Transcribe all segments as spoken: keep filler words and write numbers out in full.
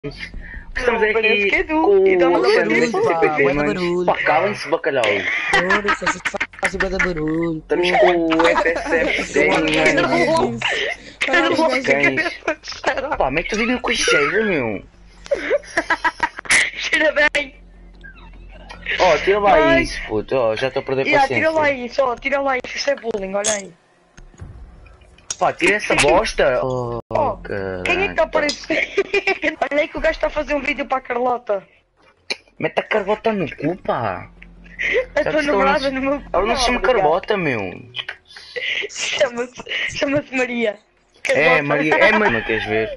Estamos aqui que é com o e dá uma Sandro barulho, C P T, bué mano. barulho. Pá, calem-se, bacalhau. Ora, se vocês fazem bué de barulho. Estamos com o F S F Gaming, mano. Era logo Os que a cães. cabeça de cheira. Pá, mete o vídeo com cheiro, meu. Cheira bem. Ó, tira lá Ai. isso, puto. Ó, já estou a perder Yeah, tira lá paciência. isso, ó, tira lá isso, isso é bullying, olha aí. Pá, tira essa bosta. Oh, Ó, caralho. quem é que está a aparecer? Olha aí que o gajo está a fazer um vídeo para a Carlota. Mete a Carlota no cu, pá. A Sabes tua que ela namorada não- no meu Ela não se chama Obrigado. Carlota, meu. Chama-se chama-se Maria. É, Carlota. Maria. É, Maria, queres ver?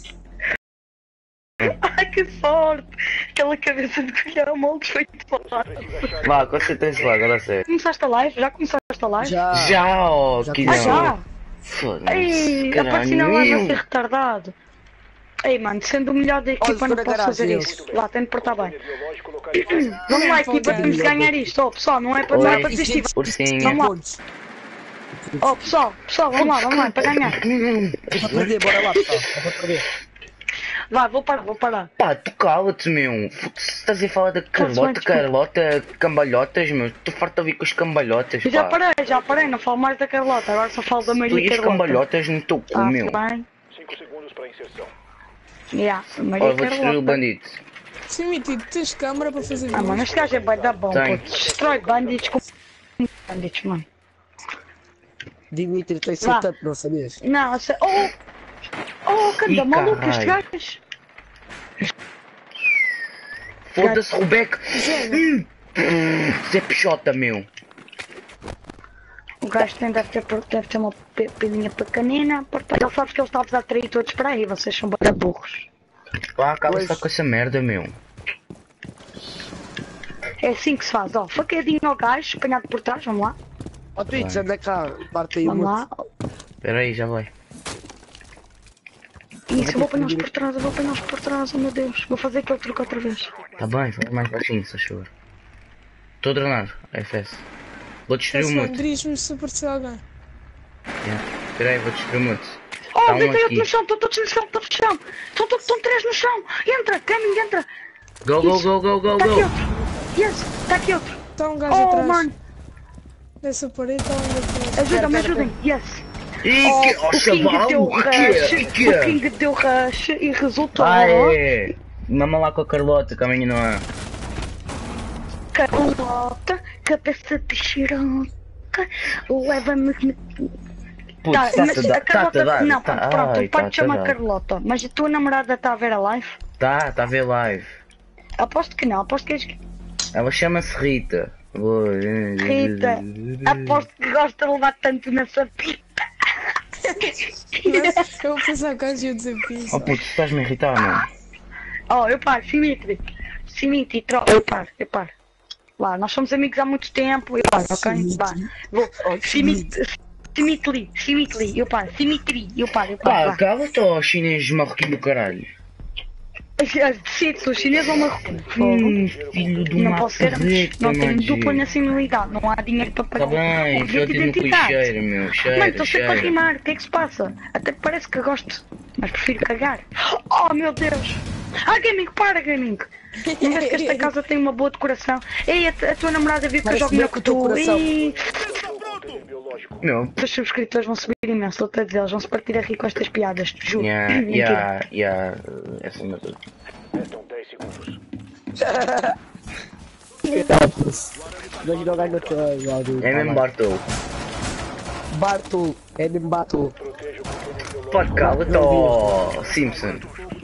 Ai que sorte! Aquela cabeça de colhão mal desfeito de falar. Vá, concentrem-se lá, agora a sério. Começaste a live? Já começaste a live? Já. Já, ó, Já que tá. Ah, não. já? Foda-se, Ei, caralho, apareci na live a meu. ser retardado. Ei, mano, sendo o melhor da equipa Olha, não para posso garagem, fazer eu. isso. Lá, tenho de portar bem. Vamos lá, equipa, temos de ganhar isto. Oh, pessoal, não é para, não é para desistir. Ursinha. Vamos lá. Pontos. Oh, pessoal, pessoal, vamos lá, vamos lá, para ganhar. É para perder, bora lá, pessoal. É para perder. Vai, vou parar, vou parar. Pá, tu cala-te, meu. Foda-se, estás a falar da Carlota, desculpa. Carlota, cambalhotas, meu. Tu farta a vir com as cambalhotas, Eu já pá. parei, já parei, não falo mais da Carlota, agora só falo da Tu Maria e as Carlota. cambalhotas no teu cu, Ah, meu. bem. cinco segundos para inserção. Yeah, Olha, Maria vou destruir o Carlota. bandido. Sim, Mitido, tens câmara para fazer Ah, mano, vídeos? este gajo é bem da bom, Tem. puto. Destrói bandits com bandits, mano. Dimitri tem Vá. setup, não sabias? Não, essa... Oh! Oh, canta Ih, maluco, este caralho. gajo. Foda-se, Rubeco. Zé, Hum, Zé Pichota, meu. O gajo tem, deve, ter, deve ter uma pe- pelinha pequenina, portanto ele sabe que ele está a atrair todos para aí, vocês são bada burros. Pá, acaba Pois. só com essa merda, meu. É assim que se faz, ó, facadinho ao gajo, apanhado por trás, vamos lá, Ó, Twitch, anda cá, parte aí vamos muito. lá. Espera aí, já vai. Isso, eu vou apanhá-los por trás, eu vou apanhá-los por trás, oh meu Deus, vou fazer aquele truque outra vez. Tá bem, faz mais baixinho, se achou. Estou a drenar, F S. Vou destruir o pessoal, mute. diz-me se aparecer alguém. Yeah. Espera aí, vou destruir o mute. Oh, Tá um deitei outro aqui. no chão, estão todos no chão, todos no chão, estão todos, estão três no chão, entra, Gaming, entra, Go, go, go, go, go, está aqui go. outro, yes, está aqui outro, Está um gajo oh atrás mano, dessa parede, está um gajo atrás. ajuda-me, Pera, pera, ajudem, yes. Ih, Oh, que... Oh, o King chaval, deu o que rush, é? O que o é? King deu rush e resultou. Ah, é. Mama lá com a Carlota, que amanhã não há. Carlota, cabeça de xeroca, leva-me. Putz, Tá, tá-te mas a a dar, tá-te a Carlota. dar. Não, tá- pronto, ai, pode tá-te a chamar dar. Carlota, mas a tua namorada está a ver a live? Tá, tá a ver live. Aposto que não, aposto que és. Ela chama-se Rita. Vou- Rita, aposto que gosta de levar tanto nessa pita. Mas eu vou pensar que eu ia dizer isso. Oh puto, estás-me a irritar, mano. Oh, eu paro, Simitri. Simitri, troca. Eu paro, eu paro. Lá, nós somos amigos há muito tempo, eu paro, ok? Vá. Vou. Simitri, Simitri, Simitri, eu paro. Simitri, eu paro, eu paro. Pá, vá. cala-te ao chinês marroquino do caralho. Decide, sou chinês ou marroquino. Hum, filho de Não uma posso ser, carreta, não tenho mano. dupla nacionalidade, não há dinheiro para pagar. Tá bem, o bilhete de eu tenho no identidade. cheiro, meu. Mano, Cheiro, estou sempre a cheiro. rimar, o que é que se passa? Até que parece que gosto, mas prefiro cagar. Oh meu Deus! Ah, Gaming, para, Gaming! Não vês que esta casa tem uma boa decoração? Ei, a, a tua namorada viu que eu Parece jogo bem melhor com que o teu tu. coração. E Meu, os subscritores vão subir imenso, estou a dizer, eles vão se partir a rir com estas piadas, te juro. yeah, Mentira. yeah, yeah. Essa não é tudo. Restam dez segundos. Imagina o gajo no teu áudio. É mesmo Bartol. Bartol, é mesmo Bartol. Proteja o controle biológico. Pode cala-te ao Simpson.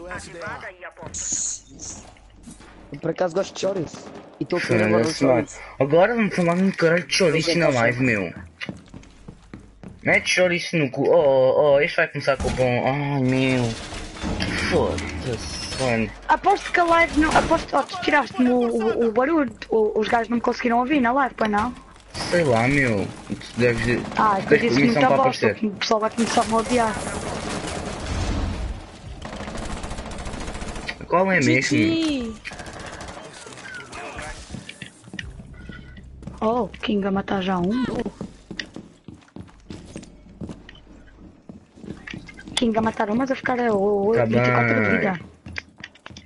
Eu, por acaso gosto de chouriço. E estou a querer agora o Foda-se, mano. chouriço. Agora vamos falar um caralho de chouriço na live, meu. Mete chouriço no cu. Oh, oh, oh, este vai começar com o bom. Ai, meu. Foda-se, mano. Aposto que a live não. Aposto. Oh, tu tiraste-me o, o, o barulho. O- os gajos não me conseguiram ouvir na live, pois não? Sei lá, meu. Tu deves. Ah, tens depois disse permissão muita para bosta. aparecer. O pessoal vai começar a me odiar. Qual é mesmo? Titi! Oh, King a matar já um. King a matar um, mas a ficar é o Tá vinte e quatro de bem. vida.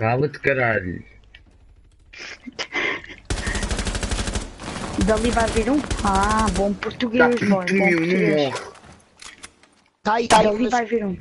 Cala-te, caralho. Dali vai vir um. Ah, bom Tá português, boy. puto Bom meu, não português. morre. Tá aí, tá aí. Dali vai vir um.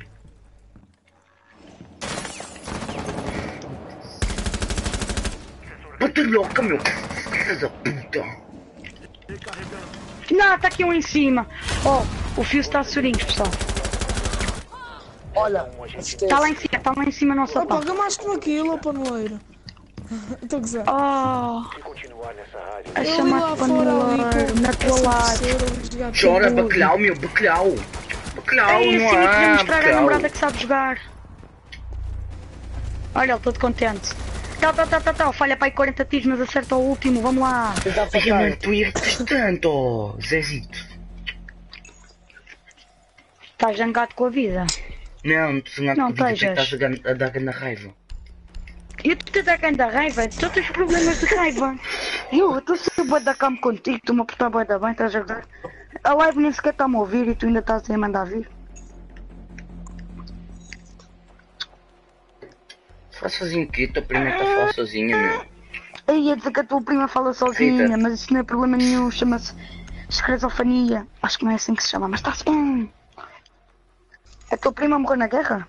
Bota louca, meu. Filha da puta. Não, tá aqui um em cima. Oh, o fio está a surinhos, pessoal. Olha, Tá lá em cima, tá lá em cima nossa Opa, pá. gamaste-me aquilo, paneleiro. Estou a gozar. Oh, Se continuar nessa rádio, a Eu ali chamar lá de fora, ali paneleiro, com na tua essa live. professora, os gatos. Chora, bacalhau, meu, bacalhau. Bacalhau, É não assim, queria há, mostrar a bacalhau. namorada que sabe jogar. Olha, ele todo contente. Tá, tá, tá, tá, tá. Falha para aí quarenta tiros, mas acerta o último, vamos lá. tentar Ai, mano, facar. tu irritas tanto, oh, Zezito. Estás zangado com a vida. Não, não estou zangado Não com a vida, tu é que estejas. estás a gan- a dar grande raiva. Eu te estou dando raiva, tu tens problemas de raiva. Eu estou sempre bué da cama contigo, estou-me a portar bué da bem, estás a ver? A live nem sequer está-me a ouvir e tu ainda estás a mandar vir. Fala sozinho o quê? Tua prima está a falar sozinha, meu. Eu ia dizer que a tua prima fala sozinha, Rita. mas isso não é problema nenhum, chama-se esquizofrenia. Acho que não é assim que se chama, mas está-se bem. A tua prima morreu na guerra?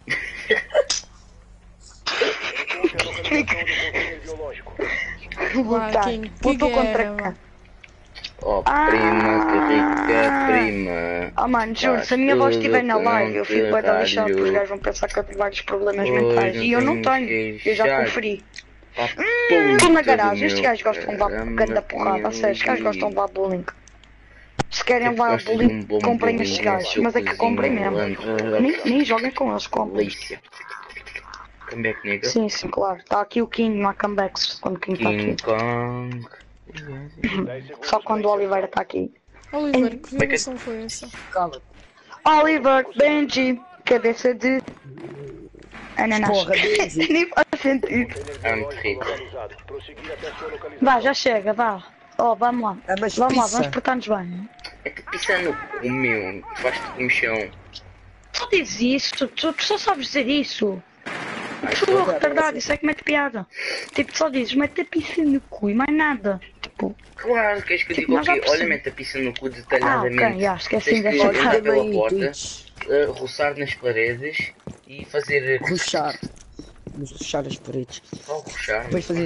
encontre a localização do container biológico. Vai, Tá, King, que lutou contra guerra, cá. mano. Oh, Ah. prima, que rica, prima. Oh mano, juro, se a minha voz estiver na live, eu fico bué da lixado, porque os gajos vão pensar que eu tenho vários problemas Pois, mentais. não E eu não temos tenho, que eu já deixar. conferi. Pá, Estou na puta garagem, do estes meu gajos gostam de levar caramba, ganda porrada, a sério, estes gajos gostam de levar bullying. Se querem Que levar gostas de bullying, um bom comprem bullying, estes um gajos, seu mas é que comprem mesmo. cozinho, Nem, nem joguem com eles, comprem. Delícia. Comeback, nigga. Sim, sim, claro. Está aqui o King, não há comebacks quando o King está King aqui. Kong. dez segundos Só para quando o Oliveira está aqui. Oliver, que violação foi essa? Cala. Oliver, Benji, cabeça de ananás. Porra, Benji. Nem faz sentido. Ah, muito rico. localizado. Prosseguir até a sua localização. Vá, já chega, vá. Oh, vamos lá. É, mas Vamos lá, pizza. vamos portar-nos bem. É que pisa no cu, meu. Faz-te com o chão. Só dizes isso, tu, tu só sabes dizer isso. Ai, Tu só- é retardado, isso é que mete piada. Tipo, só dizes, mete a pizza no cu e mais nada. Tipo, Claro, queres que eu Tipo, diga o nós já quê? Olha, percebemos. mete a pizza no cu ah, detalhadamente. ok, já, esqueci Tens que dessa entrar parte. Olha pela aí, porta, Twitch. uh, roçar nas paredes e fazer... Ruxar. Vamos ruxar as paredes. Só roçar. Depois fazer.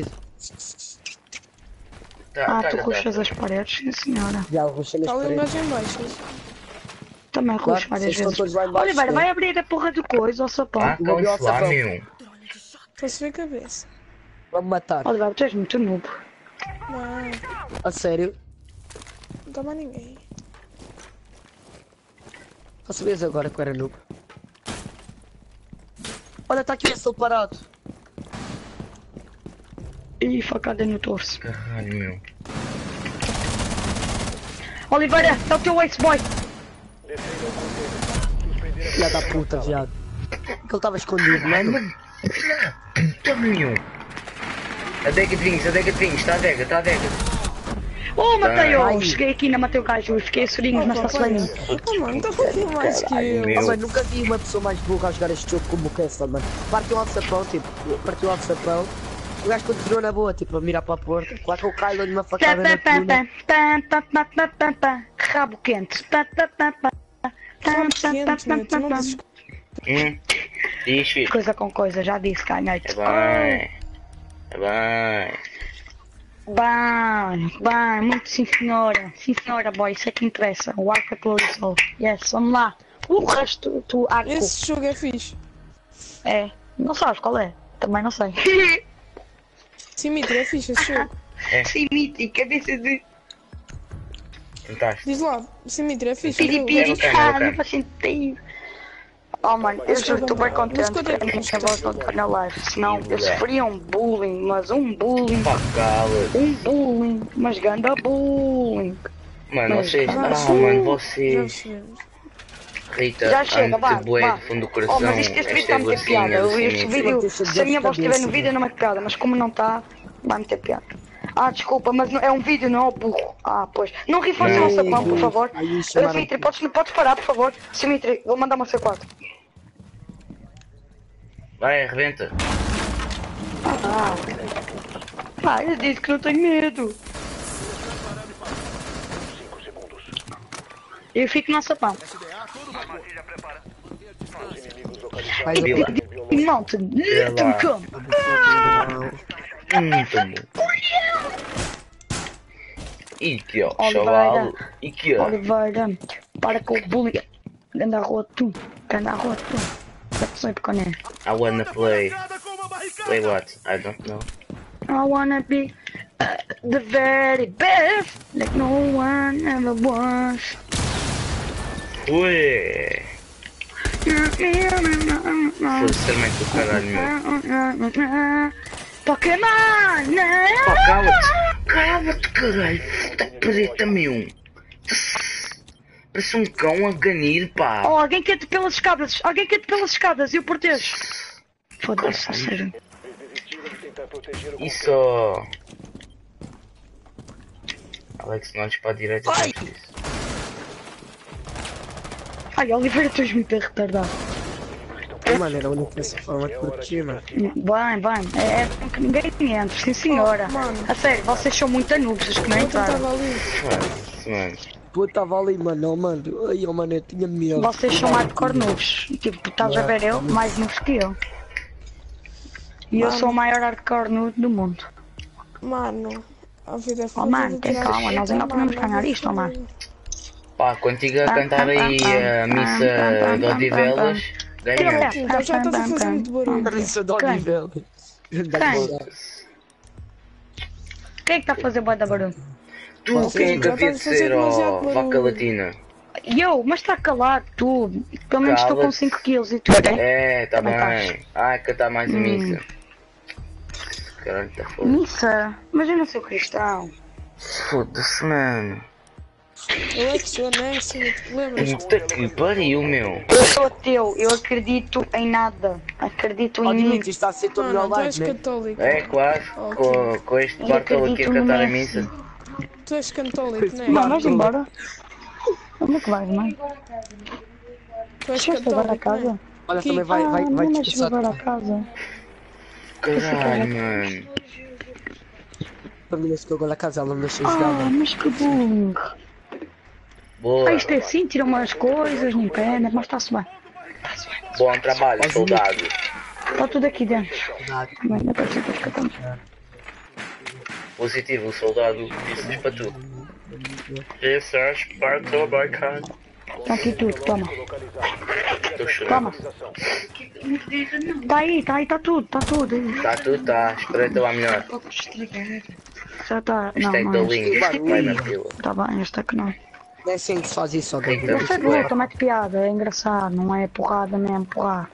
Tá, Ah, tá, tu tá, ruxas tá. as paredes, sim senhora. Já ruxar nas Está ali um paredes. gajo em baixo. Também Claro, ruxo várias vocês estão vezes. todos lá em baixo, Oliveira, né? vai abrir a porra do coisa, ó sapão. Ah, Vou abrir o calma-se lá, sapão. meu. Posso ver a cabeça. Vamos matar. Oliveira, tu és muito noob. Não, A sério? não está mais ninguém. Só sabias agora que eu era noob. Olha, está aqui o sol parado. Ih, facada no torso. Caralho, meu. Oliveira, é o teu ex-boy. Descendo ao container. Suspender a Filha da puta, viado. Que ele estava escondido, mano. Puta, meu. Adega de vinhos, adega de vinhos. Está a adega, está a adega. Oh, Mateu! Ai. Cheguei aqui na Mateu Gajo, fiquei a sorinhos, mas Opa, está-se bem. Opa, mano, está um pouquinho mais que Caralho, eu. meu. Oh, mano, nunca vi uma pessoa mais burra a jogar este jogo como o Kessler, mano. Partiu o alçapão, tipo, partiu o alçapão. O gajo continuou na boa, tipo, a mirar para a porta. Claro que o Kylo lhe uma Pá, facada pá, na pá, coluna. pá, pá, pá, pá, pá, pá. Rabo quente. Pá, pá, pá, pá. Pá, Rabo pá, quente, pá, meu, tu pá, não pá. dizes... Hum. Diz, filho. Coisa com coisa, já disse, ganhei. É bem. É bem. Bem, bem, muito sim senhora. Sim senhora, boy, isso é que interessa. O arco atualizou. Yes, vamos lá. O resto, tu, arco. Esse jogo é fixe. É. Não sabes qual é? Também não sei. Simitri é fixe esse jogo. Simitri, cabeça de Fantástico. Diz lá, Simitri é fixe. esse jogo. piripiri. É bacana, é Ah, bacana. não faz sentido. Oh mano, eu juro, estou bem contente Mas que a minha voz não está na live. Senão eu sofria um bullying, mas um bullying. Pá, cala. Um bullying, mas ganda bullying. Mano, Mas, vocês. caralho. Ah, mano, Já vocês. percebemos. Rita, Já chega, vá, ante bué vá. do fundo do coração. Oh, mas isto este vídeo está a meter estas piada. lacinhas, Eu- Este assim, vídeo, assim. se a minha voz estiver no vídeo não mete piada, mas como não está, vai meter piada. Ah, desculpa, mas não- é um vídeo, não é o burro. Ah, pois. Não reforce o nosso sapão, por favor. Aí chamaram- Simitri, podes, podes parar, por favor. Simitri, vou mandar uma C quatro. Vai, arrebenta. Ah, ah, eu disse que não tenho medo. cinco segundos. Eu fico no sapão. Armadilha prepara. Os inimigos localizados. Faz o Vila. biológico. Mountain, Sei little lá. come. Hum, tão bom. E aqui ó, Oliveira. chaval. E aqui ó. Oliveira, para com o bullying. Anda a rua tu, anda a rua tu. Já sei porque é. I wanna play. Play what? I don't know. I wanna be uh, the very best, like no one ever was. Ué. Foda-se, ser mais do caralho, meu. Pokémon, né? Pá, cala-te. Cala-te, caralho. Puta preta, meu. Parece um cão a ganir, pá. Oh, alguém quer te pelas escadas, alguém quer te pelas escadas e eu protejo. Foda-se, a sério. Desistiram de tentar proteger o Isso. Alex, não olhes para a direita. Ai! Ai, Oliveira, tu és muito retardado. Mano, era a única forma de curtir, mano. Bem, bem, é, é que ninguém entra, sim senhora. Oh, mano. A sério, vocês são muito anubos, os que não Eu entraram. tentava ali. Foda-se, mano. Tu estava ali, mano, oh, mano. Ai, oh, mano, eu tinha medo. Vocês são hardcore noobs. Tipo, estás a ver eu, mais noobs que eu. E eu Mano. sou o maior hardcore noob do mundo. Mano, a vida é Oh foda. mano, tem calma, nós ainda podemos ganhar isto, oh mano. Pá, quando tiver a cantar aí a missa de Odivelas, ganhamos. Então já estás a fazer muito barulho. Isso de Odivelas. Quem é que está a fazer bué da barulho? Tu, quem é que Já havia estás de a fazer ser, ó, demasiado vaca barulho. latina? E eu, mas está calado, tu. Pelo menos estou com Cala-te. cinco quilos e tu, é? É, tá Também bem. Ai, cantar mais a Hum. missa. Caralho, tá foda. Missa, mas eu não sou cristão. Foda-se, mano. Eu é que sou Nancy, não te lembras? Puta que pariu, meu. Eu sou ateu, eu acredito em nada. Acredito Oh, em mim. Dimitri, está a ser todo Não, meu não, tu live, és né? católico. É, claro. Com, com este Eu Bartolo aqui a acredito no cantar a Messi. missa. Tu és católico, não é? Não, vais embora. Como é que vais, mãe? Tu és Chegaste agora a católico, não é? casa? Olha, Que- também vai, vai, Ah, vai não, mas discursar. chegou agora a casa. Caralho, mano. A família chegou agora a casa, ela não deixa jogar, Ah, mano. mas que burro. Boa. Ah, isto é assim, tira umas coisas, nem pena, mas está-se bem. Bom trabalho, soldado. Está tudo aqui dentro. Bem, não pode ser que eu estou. Positivo, soldado. Isso para tu. Research Bartolo Barcan. Está aqui tudo, toma. Estou chorando. Toma. Está aí, está aí, está tudo, está tudo. aí. Tá tudo, tá. Espreita lá melhor. Já está. Não, Hashtag não. da Este, link. Vai na fila. está bem, este é que não. Não é assim que se faz isso, ó, Tem David. que Eu sei de luta, mete piada, é engraçado, não é porrada mesmo, porrada.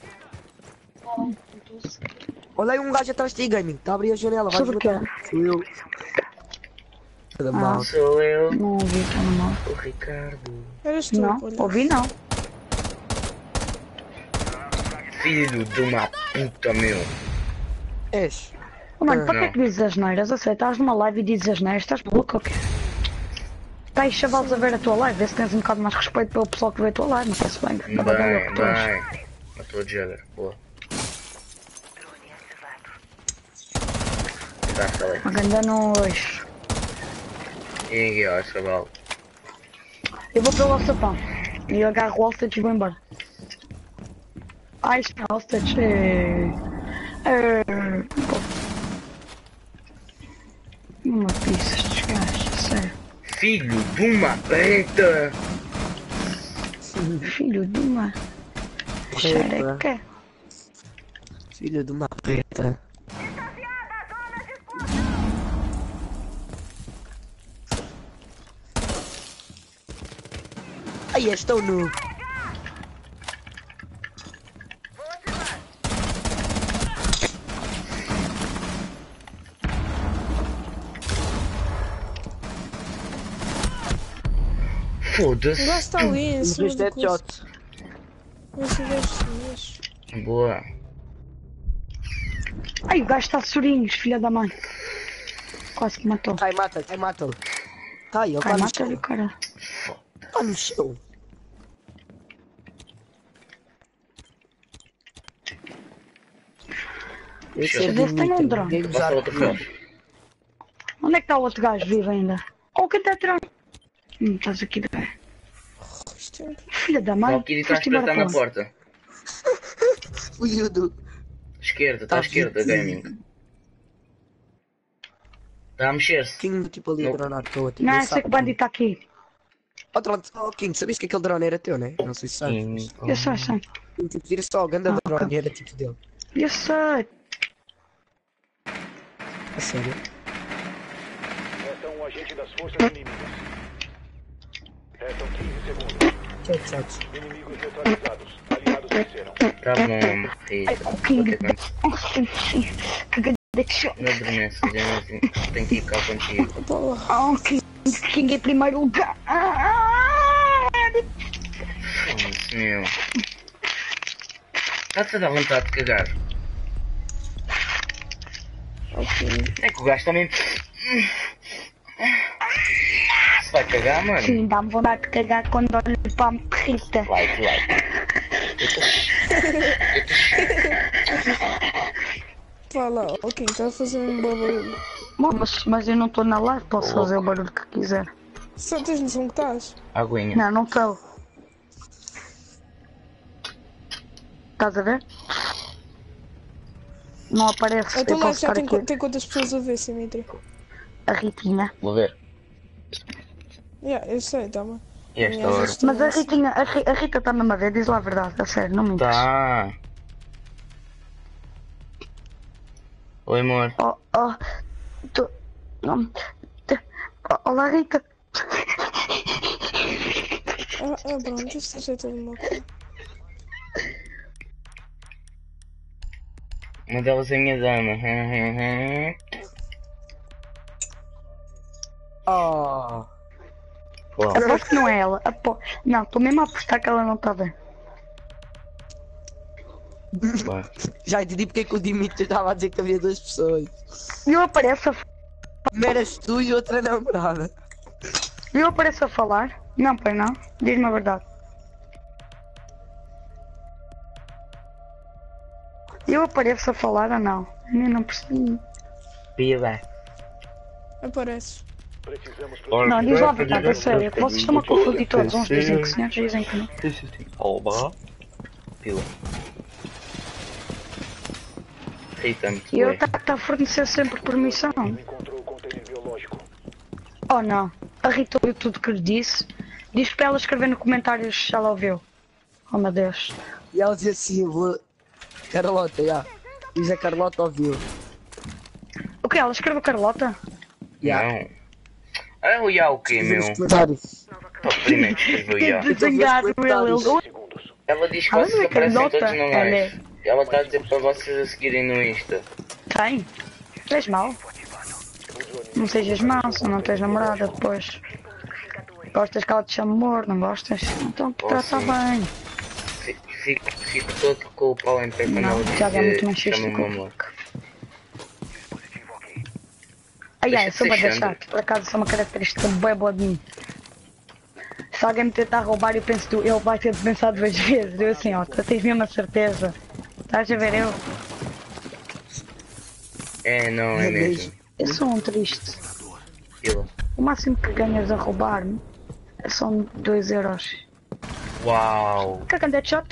Olha aí um gajo atrás de ti, gaming. Está a abrir a janela, vai Sobre o quê? Sou eu. Cada mal. Sou eu, Não ouvi, está no mal. o Ricardo. Eras tu, Não, olha. ouvi não. Filho de uma puta, meu. És. Oh, mano, para que é Não. que dizes as neiras? Eu sei, estás numa live e dizes as neiras, estás maluco ou quê? Está aí chavalos a ver a tua live, vê se tens um bocado mais respeito pelo pessoal que vê a tua live, não parece bem. Não vai dar o Bem, que tu és. bem. Matou a Jagger. Boa. Tá, falei. Uma ganda nojo. E aqui, ó, chaval. Eu vou pelo sapão e eu agarro o hostage e vou embora. Ai, isto é hostage. É... É... Pô. Uma pizza estes gajos, sério. Filho de uma preta. Filho de uma xereca. Filho de uma preta. Ai, estou nu. O Foda-se. gajo está ali em Não cima viste do curso. headshot. Esse gajo se mexe. Boa. Ai, o gajo está de sorinhos, filha da mãe. Quase que matou. Ai, mata-lhe, ai, mata-lhe. Ai, ele Ai, está no mata-lhe o chão. cara. Está no chão. Eu Fechou. sou Deixa eu ver se tem um Dimitri. drone. Ninguém Basta usar outra comigo. foto. Onde é que está o outro gajo vivo ainda? Oh, quem está atrás? Hum, estás aqui de pé. Isto é- Filha da mãe. Valkyrie está a Foste embora espreitar na para onde? porta. Fugiu do... Esquerda, está à Tá esquerda, vivo. gaming. Está a mexer-se. King tipo ali a Não. dronar para outro. Não, Nem eu sei sabe que o bandido está aqui. Oh, drone. Oh, King, sabias que aquele drone era teu, né? Não sei se sabes. Sim. Eu sei, sei. mas, Tipo, vira só o ganda Ah, drone ok. era tipo dele. Eu sei. A sério? Resta um agente das forças inimigas. Restam quinze segundos. Tchau, tchau. Inimigos neutralizados. Aliados venceram. Tá bom, filho. Ai, o King. Oh, sim, sim. Que grande que show. Não adormece, já tem que ir cá contigo. Tá lá. Oh, King. King em primeiro lugar. Ah, Foda-se, meu. Está-te a dar vontade de cagar. É que o gajo também. Se vai cagar, mano. sim, dá-me vontade de cagar quando olho para a Rita. Like, like. Tá lá. Ok, está a fazer um barulho. Bom, mas, mas eu não estou na live, posso fazer o barulho que quiser. Só tens noção que estás? Aguinha. Não, não estou. Estás a ver? Não aparece, Então eu lá posso já estar tem, aqui. qu- tem quantas pessoas a ver, Simitri? A Ritinha. Vou ver. Yeah, eu sei, tá bem. E esta hora? Mas a Ritinha, a, Ri- a Rita está mesmo a ver, diz lá a verdade, a sério, não me interessa. Tá. Oi, amor. Oh, oh, tu, não, te- oh, olá Rita. Ah, ah pronto, isto já tem uma coisa. Uma delas é a minha dama. Oh. Qual? Aposto que não é ela. Apo... Não, estou mesmo a apostar que ela não está bem. Vai. Já entendi porque é que o Dimitri estava a dizer que havia duas pessoas. E eu apareço a, Uma eras tu e outra namorada. e eu apareço a falar. Não, pai, não. Diz-me a verdade. Eu apareço a falar ou não? Eu não percebi. Pia, vai. Apareces. Precisamos Não, diz lá a verdade, a sério. Que vocês estão a confundir todos. Uns dizem que sim, outros dizem que não. Olá. Pila. Rita-me. E eu está tá a fornecer sempre permissão. encontrou o container biológico. Oh não. A Rita ouviu tudo que lhe disse. Diz para ela escrever no comentário se ela ouviu. Oh meu Deus. E ela dizia assim, eu vou... Carlota, já. Diz a Carlota ouviu. O que? Ela escreveu Carlota? Já. Não. Ah, o Iá o quê, Diz meu? nos comentários. Pá, primeiro escreveu o Iá. Desengado, ele. Ele Segundos. Ela diz que Ela vocês não é aparecem Carlota, todos no ela live. é- Ela está a dizer para vocês a seguirem no Insta. tem. Tens mal? Não sejas mau, se não tens namorada depois. Gostas que ela te chame amor, não gostas? Então Oh, trata sim. bem. Fico, fico, fico todo com o pau em pé quando Não, ela o diz Tiago é muito mais que chama-me xixi. amor. Ai ai, Deixa eu sou de bem ser chato, por acaso sou uma característica bem boa de mim. Se alguém me tentar roubar eu penso tu, ele vai ter de pensar duas vezes. Eu assim, ó, tu tens mesmo a certeza. Estás a ver eu? É, não, é É mesmo. mesmo. Eu sou um triste. Pila. O máximo que ganhas a roubar-me é só dois euros. Uau. Que é shot?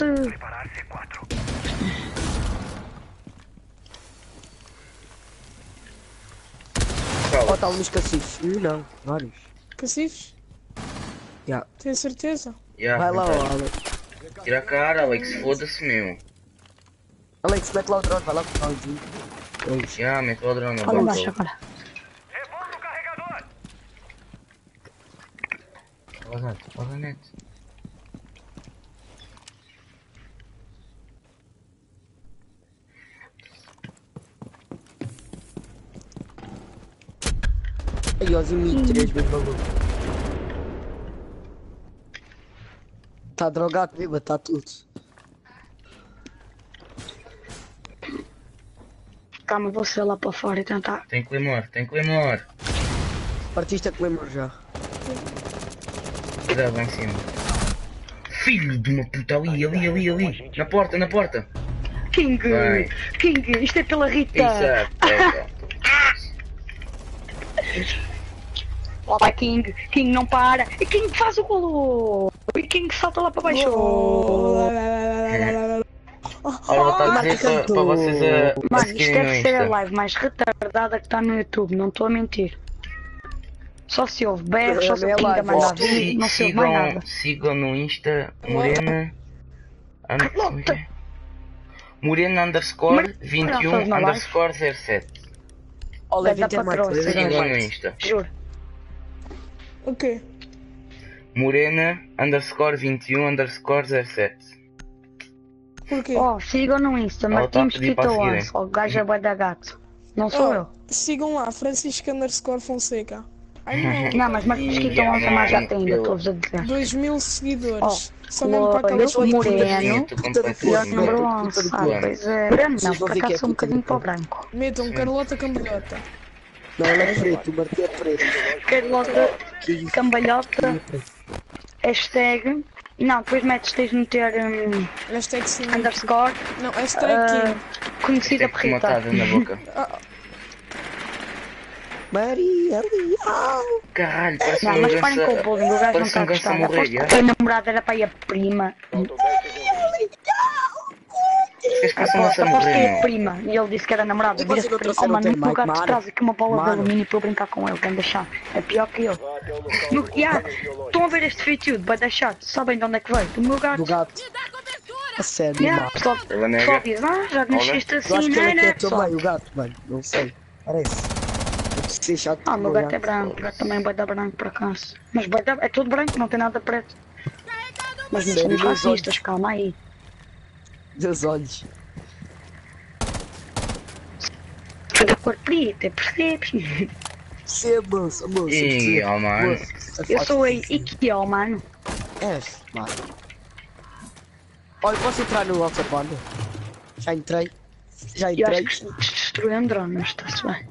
Ó, Fala. tá nos cacifes. Ih, não, vários. Cacifes? Já. Tenho certeza? Já, Vai lá, vai. ó, Alex. Tira a cara, Alex, foda-se, meu. Alex, mete lá o drone, vai lá com o drone. Dois. Já, mete o ladrão na Olha boca. embaixo agora. Olha net, olha net. Aí, ó, Dimitri, és bem maluco. Tá drogado, beba, tá tudo. Calma, vou ser lá para fora e tentar. Tem Clemor, tem Clemor. Partiste a Clemor já. Cuidado lá em cima. Filho de uma puta, ali, ali, ali, ali. Na porta, na porta. King, Bem. King, isto é pela Rita. Exato. é, Lá vai King, King não para. E King faz o golo. E King salta lá para baixo. Olha, vou estar a dizer para, para vocês a, a Mano, isto seguirem no deve ser a Insta. live mais retardada que está no YouTube, não estou a mentir. Só se ouve berros, só se É ouve King a live, mandar Si- vir, não se ouve mais sigam, nada. sigam no Insta Morena. and- como é que é? Morena underscore Mar- vinte e Não, um faz uma live. underscore zero sete. Olha, Vai dar vinte e para mais. trás, Sigam no Insta. Juro. O quê? Morena underscore vinte e um underscore zero sete. Porquê? Oh, sigam no Insta, Ela tá a Martim pedir para Mosquito seguirem. Once. O gajo é bué da gato. Não sou Oh, eu. sigam lá, Francisco underscore Fonseca. Ai não. Não, mas Martim Mosquito Yeah, Once é mais não, gato ainda, eu- estou-vos a dizer. dois mil seguidores. Oh, Só mesmo para aquelas loiro, fotos. moreno. Tu E o completamente. número Puta onze. de Ah, plano. pois é. Branco não, Vocês vão por ver que acaso é sou um puta de bocadinho para o plano. branco. Metam Carlota Cambalhota. Não, ele é preto, o Martim é preto. Carlota, Que cambalhota, hashtag. Não, depois metes, tens de meter um, Hashtag sim. underscore, Não, hashtag ah, King. conhecida Tem por que Rita. matada na boca. Maria Leal. Caralho, parece Não, um mas ganso. parem com o bullying, o gajo não Parece está um a ganso a gostar. morrer, Aposto já. que a namorada era para aí a prima. Faltam dez segundos. Vocês pensam Aposto, nessa aposto que é a morrer, prima. E ele disse que era namorada. E vocês Vira-se não para ele, oh trouxeram mano, o o meu gato Mano. traz aqui uma bola de Mano. alumínio para eu brincar com ele. Ganda chato. É pior que eu. Vá até o local No, do yeah, controle biológico. estão a ver este feitiço vai deixar. Sabem de onde é que veio? Do meu gato. Do gato. A sério, Yeah, mano. pessoal, Ela nega. pessoal diz, ah, já nasceste Eu assim, acho que não ele é, é que né, é pessoal? também, o gato, mano. Não sei. Parece. Eu preciso chato Ah, o meu do gato é branco, o gato também vai dar branco por acaso. Mas vai dar, é tudo branco, não tem nada preto. Mas não Sério, somos meus racistas, calma aí. Dos olhos. Foi da cor preta, percebes? Você, moço, moço. Ih, ó, mano. Eu sou a Ikeo, mano. És, mano. Olha, posso entrar no nosso panda? Já entrei. Já Eu acho entrei. que destruiu um drone, mas está-se bem.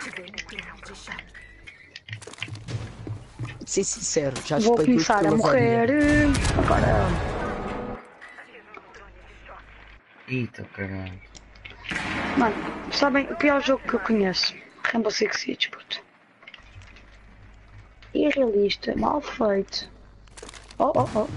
De ser sincero, já Vou espei tudo começar a pela morrer. varinha. eh, Agora. Eita, caralho. Mano, sabem, o pior jogo que eu conheço. Rainbow Six Siege, puto. Irrealista, mal feito. Oh, oh, oh.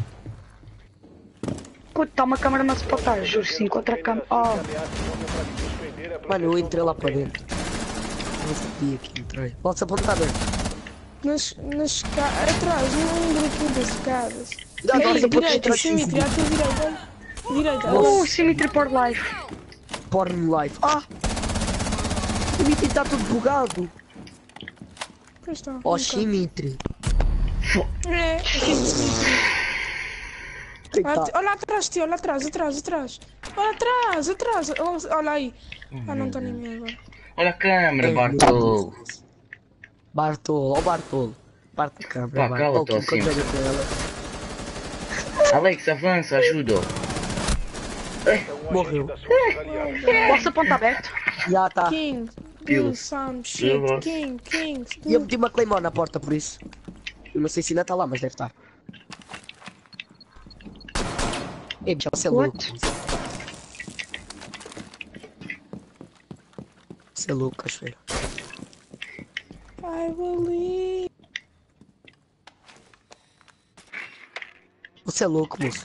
Puto, está uma câmera na spotar, juro, se encontra a câmera. Oh, Ameaças vão para suspender a Mano, eu proteção entrei lá do para local. dentro. Não sabia que entrei. Nossa, ponta está aberta. Nas, nas escadas. Atrás, num grupo das escadas. Dá, Ei, nossa, ponta direita, está Simitri, à tua direita. Direita, oh, olha. Symmetry por Life. Porn live. Ah! O Dimitri está tudo bugado. Pois está. Ó, um Dimitri. bocado. É, Tem que olha, tá. olha atrás de ti, olha atrás, atrás, atrás. Olha atrás, atrás. Olha, olha aí. Ah, não está ninguém agora. Olha a câmera, Bartol. Bartolo, ó Bartolo. Parte da câmera. Pá, vai. cala-te, Ó, ó, Kim, quando Sim. chega com ela. Alex, avança, ajuda. Morreu. Das forças aliadas. Posso apontar aberto? Já tá. King, Pio. do some shit. Pio. King, King, E eu do. meti uma Claymore na porta por isso. Eu não sei se ainda está lá, mas deve estar. Ei, bicho, você é louco. What? Você é louco, cachoeira. I believe. Você é louco, moço.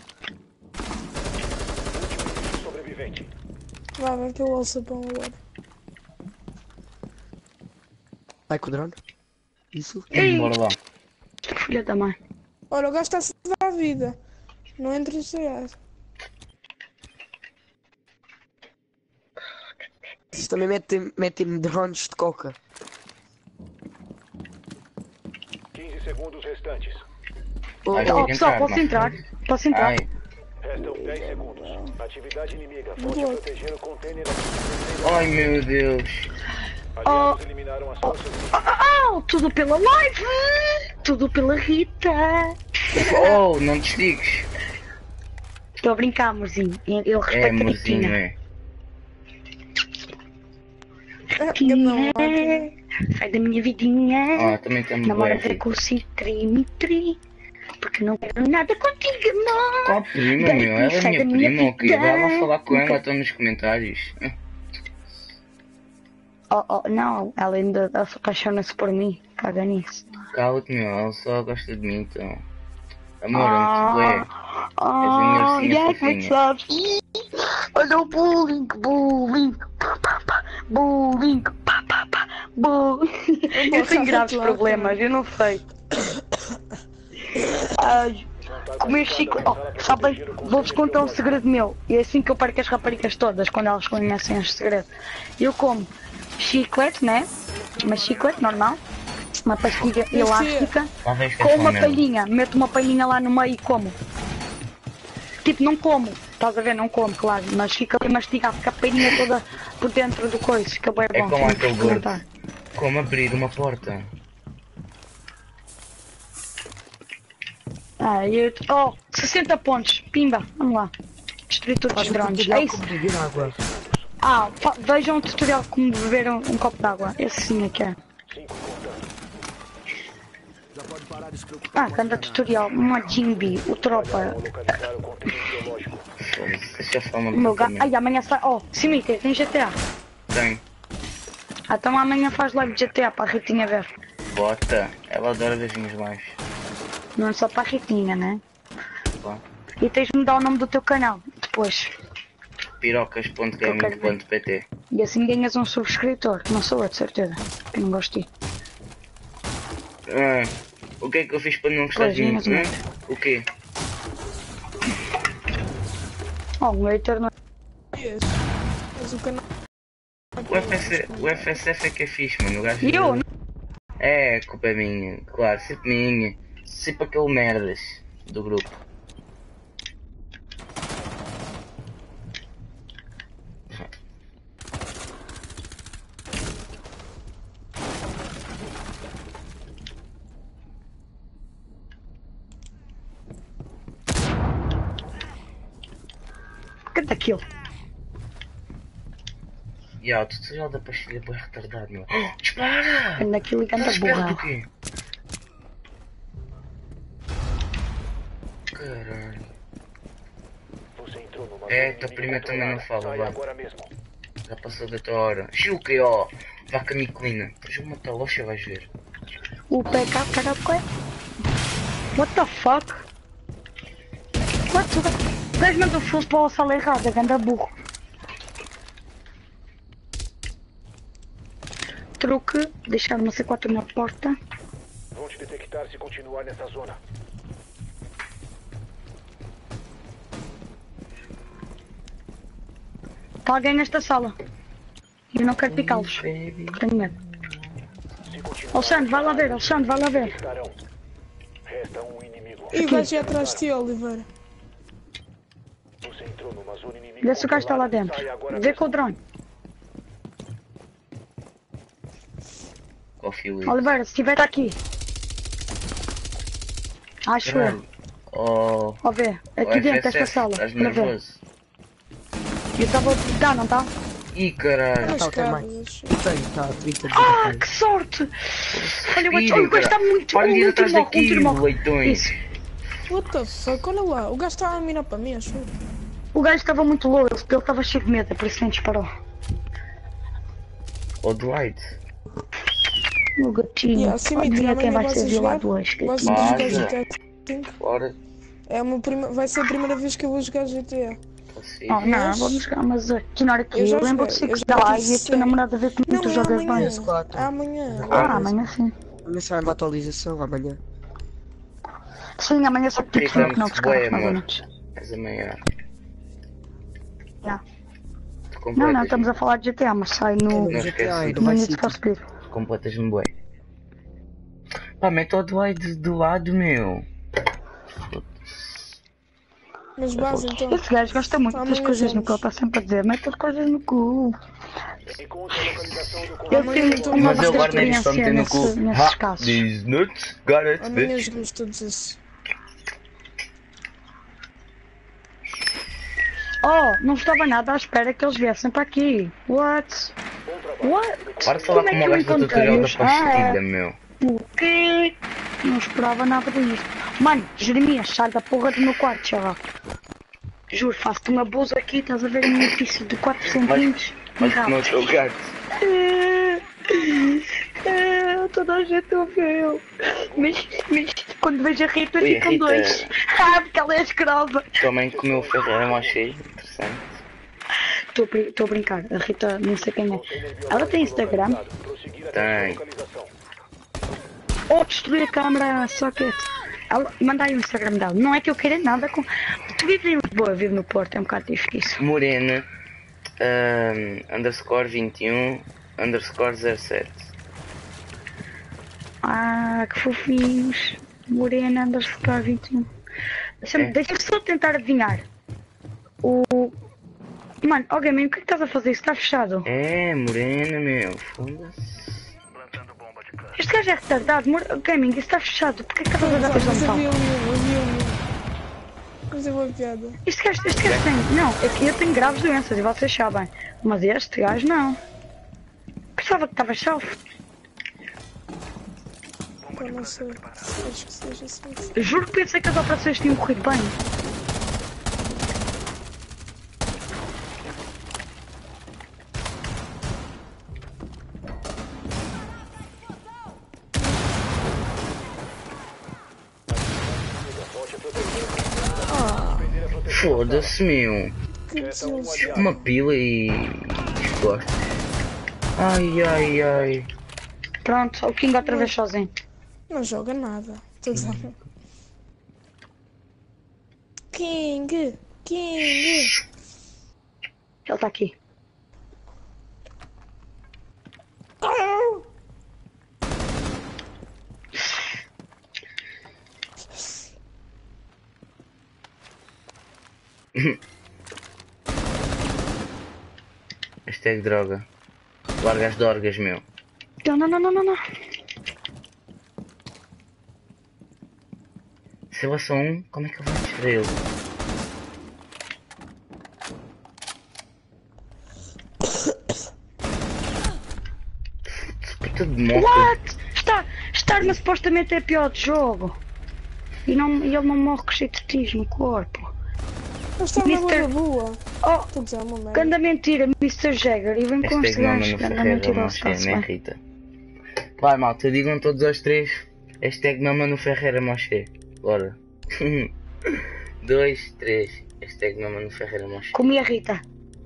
Sobrevivente. Vai, vai que eu ouço pão agora. Vai com o drone. Isso. Ei, Bora lá. filha da mãe. Olha, o gajo está-se a dar a vida. Não entra esse gajo. Vocês também metem, metem drones de coca. quinze segundos restantes. Oh, Ai, Oh, Tem que pessoal, entrar, posso mano. entrar? Posso entrar? Ai, Restam dez segundos. Atividade inimiga. Volte a Boa. proteger o container. ai meu Deus. Aliados eliminaram as forças Oh, tudo pela live! Tudo pela Rita! Oh, não desligues. Estou a brincar, amorzinho. Eu É, respeito a amorzinho, Ritinha. é. Não, É, sai da minha vidinha. Ah, também temos Namora bué. até com o Citri-Mitri. Porque não quero nada contigo, amor. Qual prima, meu? Ela é Sai minha da minha prima, ok? vida. Vai lá falar com Não ela, quero- estão nos comentários. Oh, oh, não, ela ainda ela se apaixona-se por mim. Caga nisso. Cala-te, meu, ela só gosta de mim, então. Amor, amo-te, bué. Oh, a minha ursinha yeah, fofinha. como sabes? Ih, olha o bullying, bullying, pá, pá, pá, bullying, pá, pá, pá, bullying. Eu tenho graves lá, problemas, eu não sei. Ai, comer chico. Oh, sabem, vou-vos contar um segredo meu. E é assim que eu perco as raparigas todas, quando elas conhecem este segredo. Eu como chiclete, né? Uma chiclete normal. Uma pastilha elástica. Talvez que Com é uma só palhinha, meto uma palhinha lá no meio e como. Tipo, não como, estás a ver? Não como, claro, mas fica ali mastigado, fica a palhinha toda por dentro do coiso, fica bem É bom. como tem que aquele gordo. experimentar. Como abrir uma porta. Ah, eu... Oh, sessenta pontos, pimba, vamos lá. Destruir todos os Faz um drones, é tutorial isso? como beber água. Ah, fa- vejam um tutorial de como beber um, um copo de água, esse sim é que é. Já pode parar de se preocupar. Ah, canta tutorial, uma Jimby, o tropa, Localizar o conteúdo biológico. Foda-se, deixa eu falar uma o meu gato. coisa Ai, amanhã sai. Oh, Simiter, tem G T A. também. Tem. Ah, então amanhã faz live de G T A para a Ritinha ver. Bota. Ela adora ver as minhas lives. Não é só para a Ritinha, né? Pá. E tens de me dar o nome do teu canal depois. pirocas ponto gaming ponto pt. E assim ganhas um subscritor. Não sou eu, de certeza. Eu não gosto de ti. Ah, o que é que eu fiz para não gostar Pois, de mim? mas hum? não. O quê? Oh, um hater não Mas o canal. O F S, o F S F é que é fixe, mano. O gajo. E eu? É, culpa é minha. Claro, sempre minha. Sempre aquele merdas do grupo. Canta aquilo. E yeah, o tutorial da pastilha é retardado, meu. Oh, dispara! Canta aquilo e canta Estás perto do burra. quê? Caralho. Você entrou numa É, zona tua prima inimiga também não controlada. fala, Sai vai. agora mesmo. Já passou da tua hora. Chiuque, ó! Vaca micolina. Depois eu vou matar o Loxa, vais ver. O P K, caralho. What the fuck? What the fuck? O gajo mandou fosse para a sala errada, ganda burro. Truque, deixar uma C quatro na porta. Vão te detectar se continuar nessa zona. Está alguém nesta sala. Eu não quero picá-los. Baby. Tenho medo. Se continuar, Alexandre, vai lá ver, Alexandre, vai lá ver. estarão. Resta um inimigo. E o gajo ia atrás de ti, Oliveira. Você entrou numa zona inimiga Vê se o gajo está lá controlada. dentro. Sai agora Vê mesmo. com o drone. Coffee Lee. Oliveira, se estiver aqui. Acho eu. Caralho. Oh. Ó ver, aqui oh, dentro F S desta F, sala. Estás Para ver. nervoso? Eu estava a gritar, não está? Ih, caralho. Nas Tá, tem mais. escadas. Tem, tá, trinta de Ah, vida. que sorte! Olha, o Respirem, gajo está caralho. muito Parem de ir um atrás tiro morre, um tiro daquilo, morre. leitões. Isso. What the fuck? Olha lá, o gajo estava a mirar para mim, acho. eu. O gajo estava muito louco, ele estava cheio de medo, é por isso que nem disparou. Oh, Dwight. O gatinho. Yeah, sim, Adivinha amanhã quem vai vais ser a violado jogar? hoje, Vais gatinho. jogar Vaza. G T A cinco? Fora. É uma prima... Vai ser a primeira vez que eu vou jogar G T A. Você. Oh, não, vamos jogar, mas aqui na hora que Eu eu, já lembro de joguei, ser eu que já dá lá tive e a tua cem. namorada vê como Não, tu é jogas amanhã. bem. P S quatro. Amanhã. Ah, amanhã sim. Amanhã sai uma atualização, amanhã. Sim, amanhã só que Prima, tu não muito boa, descarga mais ou amor. menos. És a maior. Já. Tu Não, completas. não, estamos a falar de G T A, mas sai no, No Não G T A esquece. e no no Vice Need for City. Speed. Completas-me bué. Pá, mete o Dwight do lado, meu. Mas base então. Esse gajo gosta muito das Amanhã coisas no cu, ele vamos. está sempre a dizer, mete as coisas no cu. Encontre a localização do Eu conteúdo. Amanhã tenho tô- uma Mas eu vasta guardo neles para meter experiência no cu. nesse, nesses Ha, casos. these nuts, got it, Amanhã bitch. jogamos todos esses. Oh, não estava nada à espera que eles viessem para aqui. What? What? Para de falar Como é com que o eu gajo do tutorial da encontrei-os? Ah, pastilha, meu. o quê? Não esperava nada disto. Mano, Jeremias, sai da porra do meu quarto, chaval. Juro, faço-te uma bolsa aqui, estás a ver a minha pista de quatro centímetros. Mas que não sou gato. É, toda a gente ouviu. Mas, mas quando vejo a Rita Ui, ficam Rita. dois. Ah, porque ela é escrava. Também comeu o Ferreira Mochei. Interessante. Estou a brincar, a Rita não sei quem é. Ela tem Instagram. Tem. Ou destruir a câmera socket. Ela, manda aí o Instagram dela. Não é que eu queira nada com. Tu vives em Lisboa, vive no Porto, é um bocado difícil. Morena. Um, underscore vinte e um. Underscore zero sete. Ah, que fofinhos. Morena, underscore vinte e um. Deixa-me É. deixa só tentar adivinhar. O. Mano, ó Gaming, o que é que estás a fazer? Isso está fechado. É, morena, meu. Foda-se. Este gajo é retardado. Mor... Gaming, isso está fechado. Porquê que estás a dar coisa Mas um havia tal? um mil, havia um mil. Mas é uma piada. Este gajo, este gajo tem. Não, é que eu tenho graves doenças e vocês sabem. Mas este gajo não. Pensava que estava salvo. Eu não sei. Acho que seja assim. Juro que pensei que as operações tinham corrido bem. Foda-se, meu. Que desilusão. Uma pila e. Exposto. Ai, ai, ai. Pronto, o King outra vez sozinho. Não joga nada. Estou dizendo. King! King! Ele está aqui. Hashtag droga. Larga as dorgas, meu. Não, não, não, não, não, não. Se eu só um, como é que eu vou destruí-lo? Puta de moto. What? Está, estar-me supostamente é pior de jogo. E, não, e ele não morre com cheio no corpo. Mas está uma mister boa boa. Oh, Estou a dizer uma merda. ganda mentira, mister Jagger. E vem com Hashtag este mama gajo. no Ganda Ferreira, mentira, não sei, está-se nem bem. Rita. Vai, malta, digam todos aos três. Hashtag mama no Ferreira Moché. Bora. Dois, três. Hashtag mama no Ferreira Moché. Comi a Rita.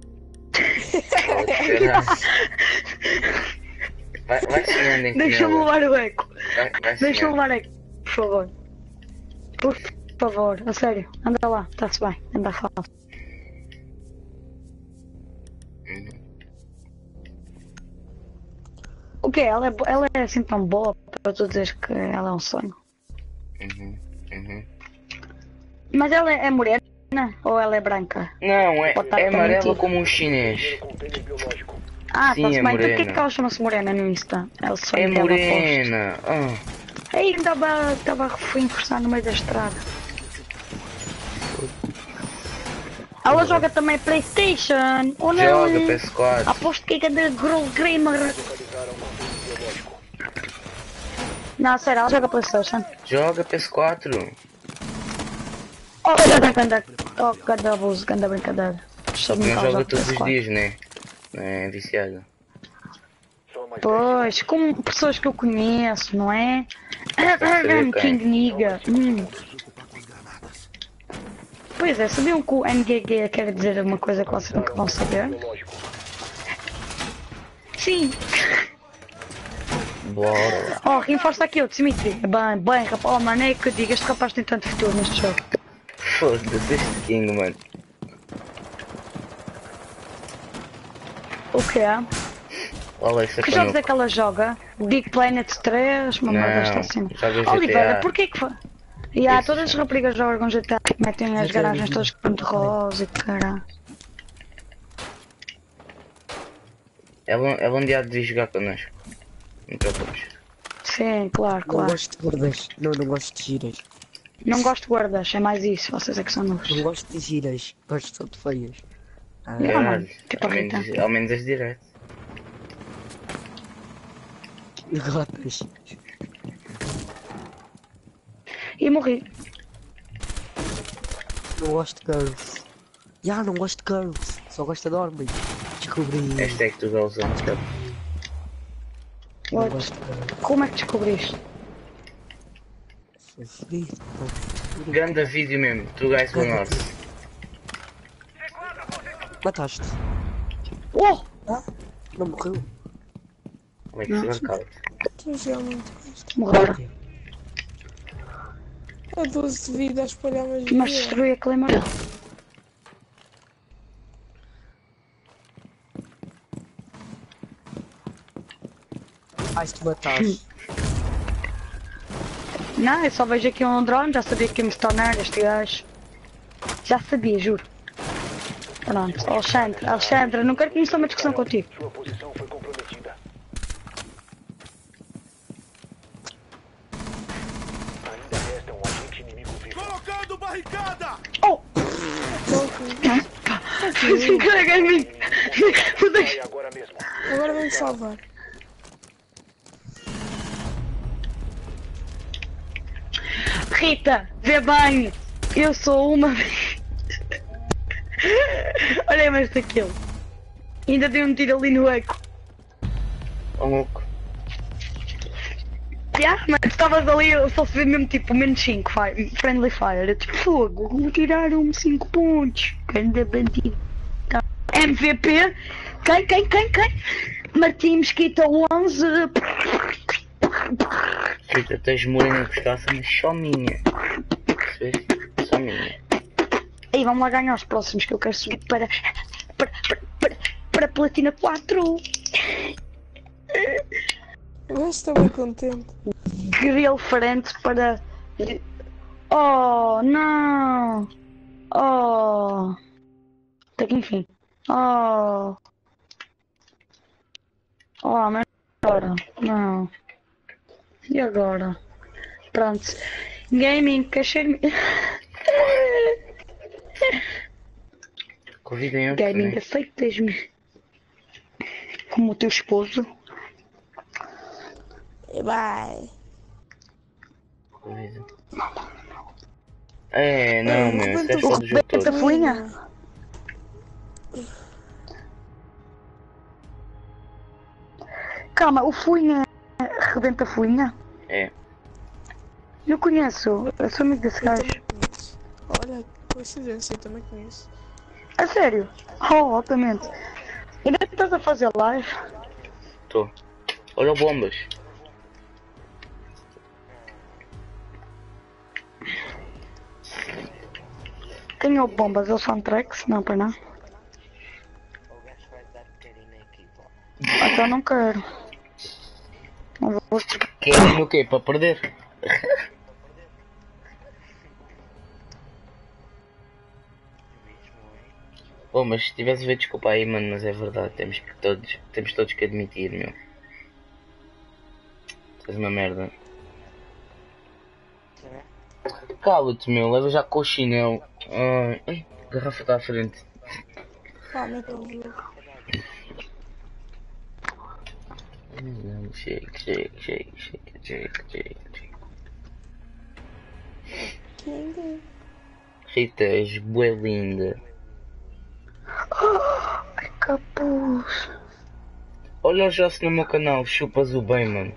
Vai, vai sonhando em Deixa-me comê-la. levar o eco. Vai, vai Deixa-me sonhando. levar eco. Por favor. Por favor, a sério. Anda lá, está-se bem. Anda fácil. Uhum. O quê? Ela é, bo- ela é assim tão boa para tu dizeres que ela é um sonho. Uhum. Uhum. Mas ela é morena ou ela é branca? Não, é, Pode estar é a amarela mentir. como um chinês. Container biológico. Ah, Sim, está-se é bem. Então porquê morena. que ela chama-se morena no Insta? É o sonho É dela, aposto. morena. Ah. Aí estava estava a encostar no meio da estrada. Ela joga também Playstation, ou não? Joga P S quatro. Aposto que é grande Girl Gamer. Localizaram container biológico. Não, sério, ela joga Playstation. Joga P S quatro. Oh, ganda, ganda, oh, ganda abuso, ganda brincadeira. Só que Sabe-me não que ela joga todos P S os quatro. dias, né? Não é viciado. Só mais Pois, como pessoas que eu conheço, não é? saber quem. King Niga. Hum. Pois é, sabiam que o N G G quer dizer uma coisa que vocês nunca vão saber? biológico. Sim. Bora. Oh, reforça aqui, o Dimitri. Bem, bem, rapaz. Oh, mano, é que eu digo, este rapaz tem tanto futuro neste jogo. Foda-se este King, mano. O que é? Olha isso é Que para jogos é que ela joga? Big Planet três, uma Não, merda está assim. joga G T A. Oliveira, porquê que foi? E há Isso, todas as sim. raparigas jogam G T A, metem as G T A. garagens todas com de rosa e caralho. Ela, ela um dia devia jogar connosco. Não te preocupes. Sim, claro, Não claro. gosto de gordas. Não, não gosto de giras. Não gosto de guardas, é mais isso, vocês é que são novos. Não gosto de giras. Gosto só de feias. Ah, Yeah. Caralho. tipo Ao a Rita. menos, ao menos as diretas. gatas. E morri. Não gosto de girls. Já, não gosto de girls. Só gosto de homens. Descobri. Hashtag tu Galzão, cara. Não Olha, gosto de girls. como é que descobriste? Sou frio. Grande vídeo mesmo, tu guys do norte. Mataste. Oh! Ah, não morreu. Como é que se marcava? Estou a jogar muito com isto. Morreram. A doze de vida a espalhar mais Mas vida. destruí a Claymore. Ai, se tu mataste. Não, eu só vejo aqui um drone, já sabia que ia me tornar este gajo. Já sabia, juro. Pronto, Alexandre, Alexandre, não quero começar uma discussão contigo. Sua posição foi comprometida. Ainda resta um agente inimigo vivo. Colocando barricada! Oh! Carrega em mim! Sai agora mesmo. Agora vem-me salvar. Rita, vê bem! Eu sou uma. Olha mais daquele. Ainda dei um tiro ali no eco. Ó louco. Yeah, mas estavas ali, eu só se vê mesmo tipo menos cinco, fire, friendly fire. Eu tipo, fogo, tiraram-me cinco pontos. Ganda bandido. Tá. M V P, quem, quem, quem, quem? Martim Mesquita onze. Rita, tens morena de pescaça, mas só minha. Percebeste? Só minha. Aí vamos lá ganhar os próximos que eu quero subir para. para. para. para, para Platina quatro. Eu estou bem contente. Grill frente para. Oh, não! Oh! Até que enfim. Oh! Oh, mas agora? Não. E agora? Pronto. Gaming, cachê. Convidem eu. Gaming, Né? aceitas-me como o teu esposo? E vai. Convidem. É, não, meu, isso é Rebenta só o do jogo Rebenta todo. a folhinha? Calma, o folhinha rebenta a folhinha? É. Eu conheço, eu sou amigo desse Eu gajo. também conheço. Olha, coincidência, eu também conheço. A sério? Oh, altamente. Ainda estás a fazer live? Tô. Olha o bombas. Quem é o Bombas? É o Soundtracks? Não, para não. Então não quero. Não vou jogar. Queres no quê? Para perder? Bom, mas se tivesse a ver, desculpa aí, mano, mas é verdade, temos que todos, temos todos que admitir, meu. Faz uma merda. Cala-te, meu, leva já com o chinelo. Ai, ai, a garrafa está à frente. Pá, mete o jogo. Shake, shake, shake, shake, shake, shake, shake. Ninguém. Rita, és bué linda. Ai, capuz. Olha o Joss no meu canal, chupas o bem, mano.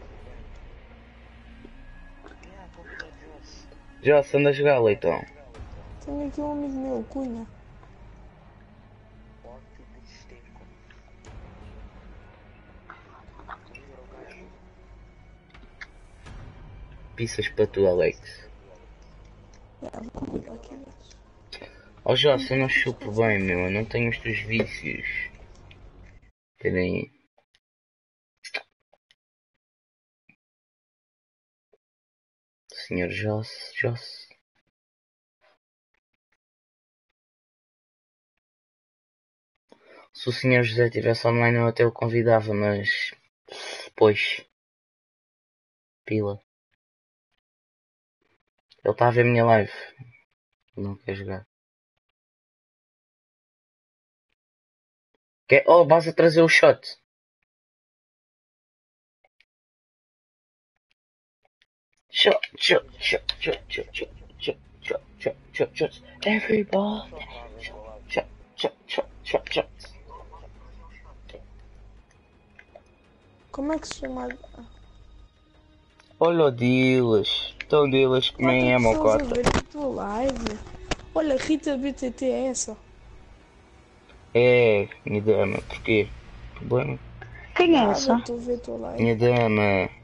Joss, anda a jogar, leitão. Tenho aqui um amigo meu, Cunha. Pisas para tu, Alex. É, vou cuidar aqui deles. Oh Joss, eu não chupo bem, meu, eu não tenho os teus vícios. Espera aí. Senhor Joss, Joss. Se o senhor José estivesse online eu até o convidava, mas... Pois. Pila. Ele está a ver a minha live. Não quer jogar. Quer... Oh, vas a trazer o shot. Shot, shot, shot, shot, shot, shot, shot, Shot, shot, shot, shots. Everybody. Shot, shot, shot, shot, shot. Como é que se chama? Olha o Dilas. Então Dilas que nem é Quantas pessoas a mocota. ver a tua live? Olha, Rita B T T é essa. É, minha dama. Porquê? Problema? Quem é Ah, essa? estou a ver a tua live. Minha dama.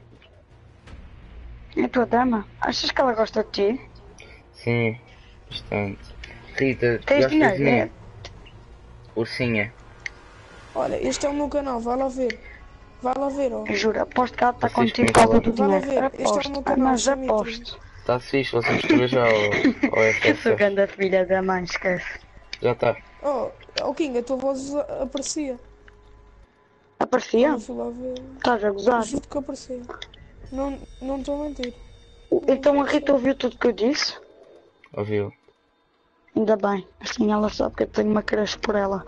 É a tua dama? Achas que ela gosta de ti? Sim, bastante. Rita, Tens gastas dinheiro? de mim? É. Ursinha. Olha, este é o meu canal, vai lá ver. Vai lá ver, ó. Juro, aposto que ela está Vocês contigo por comigo causa do Vai lá dinheiro. ver, este é o Aposto, meu ah, canal, mas Simitri. aposto. Está fixe, você mistura já ao, ao Eu sou F S F. grande filha da mãe, esquece. Já está. Oh, oh King, a tua voz a- aparecia. Aparecia? Eu fui lá ver. Estás a gozar? Juro que aparecia. Não não estou a mentir. Então a Rita ouviu tudo que eu disse? Ouviu? Ainda bem, assim ela sabe que eu tenho uma creche por ela.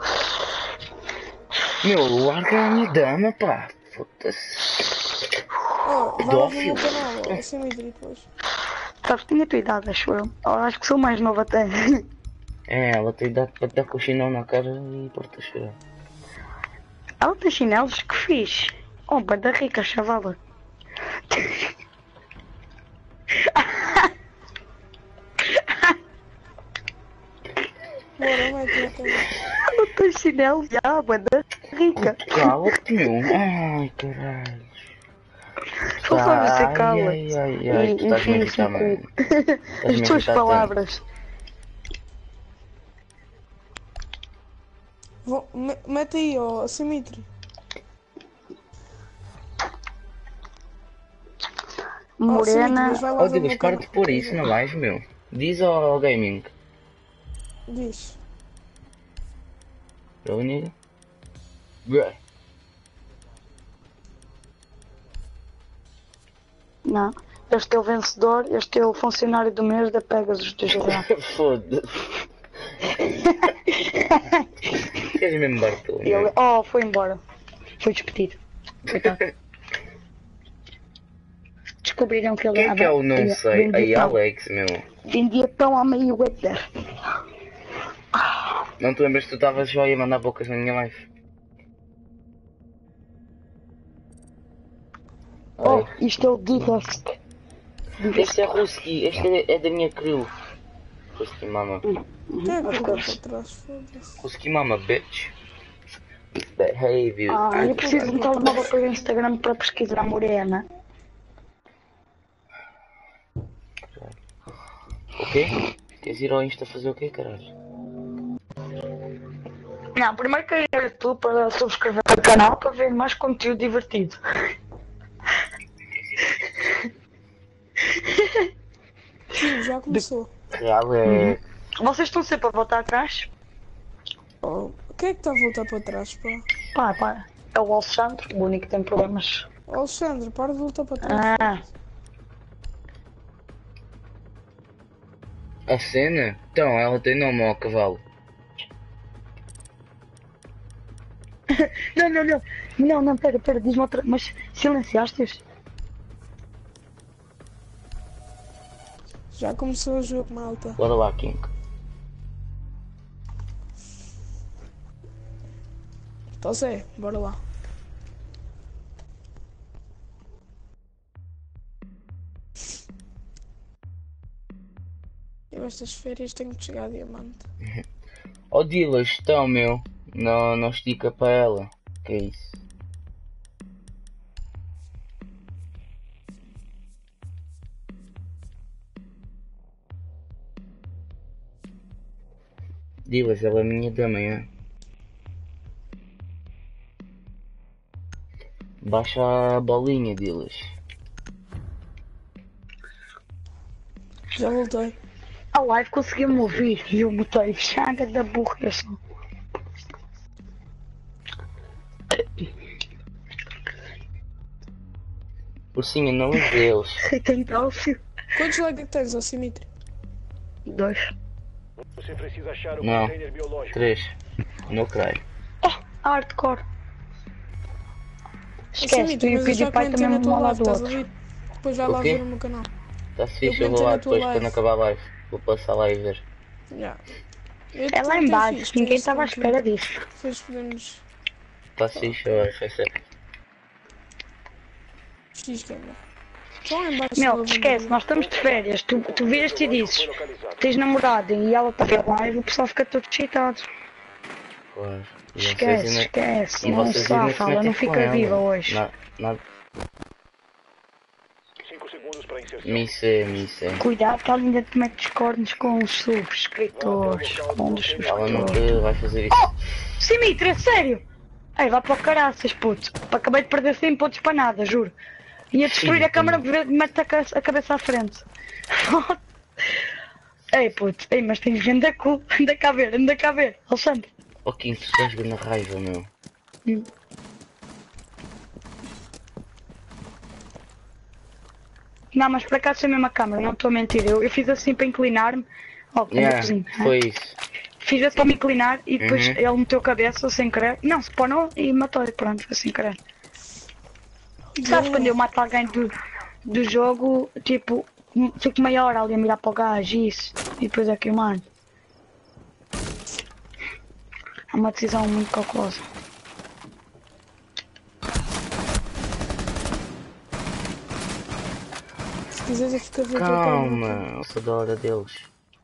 Meu, larga a minha dama, pá. Foda-se. Oh, vai lá ver o meu Pedófilo. canal, ó, Simitri depois. Sabes, tinha a tua idade, acho eu. Eu acho que sou mais nova até. É, ela tem idade para dar com o chinelo na cara e pôr-te a chorar. Ela tem chinelos que fiz. Oh, banda rica, chavala. Bora, mete lá também. Ela tem chinelos, já, banda rica. Cala-te, meu. Ai, caralho. Só sabe Ai, ser cala. ai, ai, ai, E tu estás-me a enfim, irritar, mano. as Estás-me a tuas irritar palavras. Vou, me- mete aí, ó, Simitri. Oh, Simitri, Morena. mas vai lá Oh, ver o Dilas, meu para canal. de pôr isso na live, meu. Diz ao gaming. Diz. Really, nigga? Bruh. Não. Este é o vencedor, este é o funcionário do mês da Pegasus do G A. Foda-se. Queres mesmo Bartol, Ele, meu? oh, foi embora. Foi despedido. Coitado. Descobriram que ele Quem é que é o não vendia- sei? vendia Aí, pão. Alex, meu. Vendia pão a meio Weather. Não te lembras que tu estavas já a mandar bocas na minha live? Oh, Ai. isto é o Didask. Este é Ruski, este é, é da minha crew. Ruski mama. Quem é que Of ficou course. para trás? Foda-se. Ruski mama, bitch. Behave. Ah, eu preciso de um telemóvel para o Instagram para pesquisar morena. O quê? Queres ir ao Insta fazer o quê, caralho? Não, primeiro quero ir tu para subscrever o canal para ver mais conteúdo divertido. Sim, já começou. Real é. Vocês estão sempre a voltar atrás? Oh, quem é que está a voltar para trás, pá? Pá, pá. É o Alexandre, o único que tem problemas. Alexandre, para de voltar para trás. Ah, A cena? Então, ela tem nome ao cavalo. não, não, não. Não, não, pera, pera, diz-me outra. Mas silenciaste-os? Já começou o jogo, malta. Bora lá, King. Então sei, bora lá. Eu estas férias tenho que chegar a diamante. Ó Dilas, então, meu. Não, não estica para ela. Que é isso? Dilas, ela é minha dama, é? Baixa a bolinha, Dilas. Já voltei. A live conseguiu-me ouvir e eu botei chaga da burra. Ursinha, não é deles. Tem calcio. Quantos likes é que tens, ó Simitri? Dois. Você precisa achar o Não. container biológico. Três. Não creio. Hardcore. Ó, Esquece, tu Simitri, e o mas eu já PewDiePie comentei também na um tua ao live, lado do estás a outro. ouvir? Depois vai O lá quê? ver o meu canal. Tá fixe, eu comentei vou lá na tua depois live. quando acabar a live. Vou passar lá e ver. Já. Eu É lá até em baixo, fiz, ninguém tem estava à esse espera disso. Depois podemos. Tá fixe, eu acho. Essa... X gamer. Só lá em baixo Meu, da esquece, lavanderia. nós estamos de férias. Tu, tu vês-te e dizes, tens namorada e ela está a live, o pessoal fica todo excitado. Claro. E vocês Esquece, ainda... esquece. E Não vocês ainda se safa, ela metem não com fica ela. viva hoje. Na, na... cinco segundos para inserção. Missé, missé. Cuidado que ela ainda te mete os cornos com os subscritores. Com os Ela nunca subscritores. vai fazer isso. Oh! Simitra, sério! Ei, vá para o caraças, puto. Acabei de perder cem pontos para nada, juro. Ia destruir Sim, a câmara, mete a, ca- a cabeça à frente. Ei, puto, ei, mas tens venda cu. Anda cá ver, anda cá ver. Alexandre. Oh, Quinto, tu estás na raiva, meu. Hum. Não, mas por acaso foi a mesma câmara, não estou a mentir. Eu, eu fiz assim para inclinar-me. Ó, oh, Yeah, cozinho. foi isso. Fiz assim para me inclinar e depois Uhum. ele meteu a cabeça sem querer. Não, spawnou e matou. Pronto, foi sem querer. Sabes quando eu mato alguém do, do jogo, tipo, fico meia hora ali a mirar para o gajo e isso. E depois é que eu mando. É uma decisão muito calculosa. Se quiseres, eu fico a ver o que eu quero. Calma, eu sou da hora deles.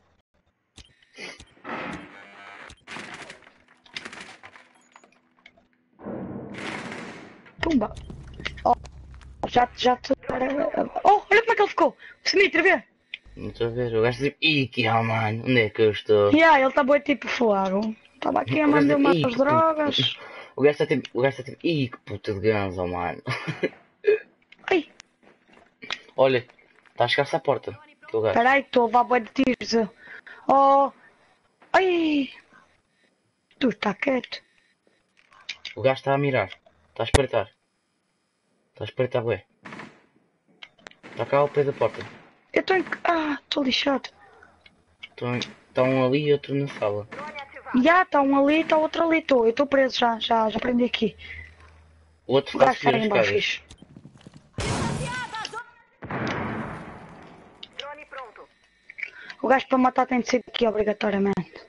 Pumba! Oh, já, já te. Oh, olha como é que ele ficou! Smith, vê! Não estou a ver, o gajo tipo, ih, que ah, mano, onde é que eu estou? Yeah, ele está boi tipo fogo. Estava aqui a O gajo mandar tipo, umas "Ih, que drogas. puto." O gajo está tipo, o gajo está tipo, ih, que puta de ganso, mano. Ai, Olha, está a chegar-se à porta. Aquele gajo. peraí, estou a levar boi de tiros. Oh, ai, tu está quieto. O gajo está a mirar. Está a espreitar. Está a espreitar, bué. Está cá ao pé da porta. Eu estou em. Ah, estou lixado. Estão, está um ali e outro na sala. Já, está um ali, está outro ali. Tô. Eu estou preso já, já, já prendi aqui. O outro O está a gajo está subir aí as embaixo, escadas. fixe. O gajo para matar tem de ser aqui obrigatoriamente.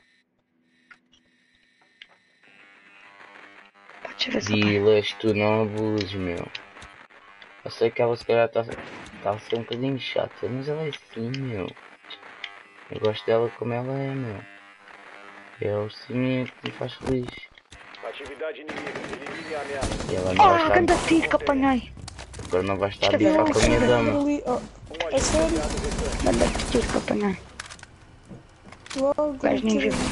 Pode ver se Dilas, tu não abuses, meu. Eu sei que ela se calhar está tá a ser um bocadinho chata, mas ela é assim, meu. Eu gosto dela como ela é, meu. É o sim que me faz feliz. Atividade inimiga. Elimine a ameaça. E ela não vai Ah, estar, ganda tiro que apanhei. agora não vai estar a Esquece bifar lá, com a minha esquece. dama. Ali, oh, Um é agente sério? aliado restante. Ganda tiro que apanhei. Logo. O gajo nem viu.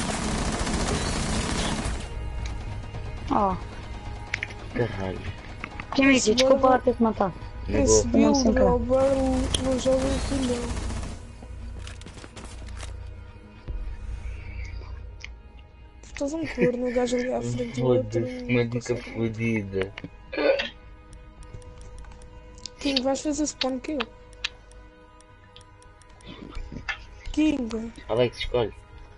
Ó, Caralho. Timmy, desculpa lá ter-te matado. Não Esse vou. Não, sem build, querer. o Burrow, não joga com não. Estás um corno, o gajo ali à frente do outro. Foda-se, não uma dica consegue. fodida. King, vais fazer spawn kill. King, Alex, escolhe.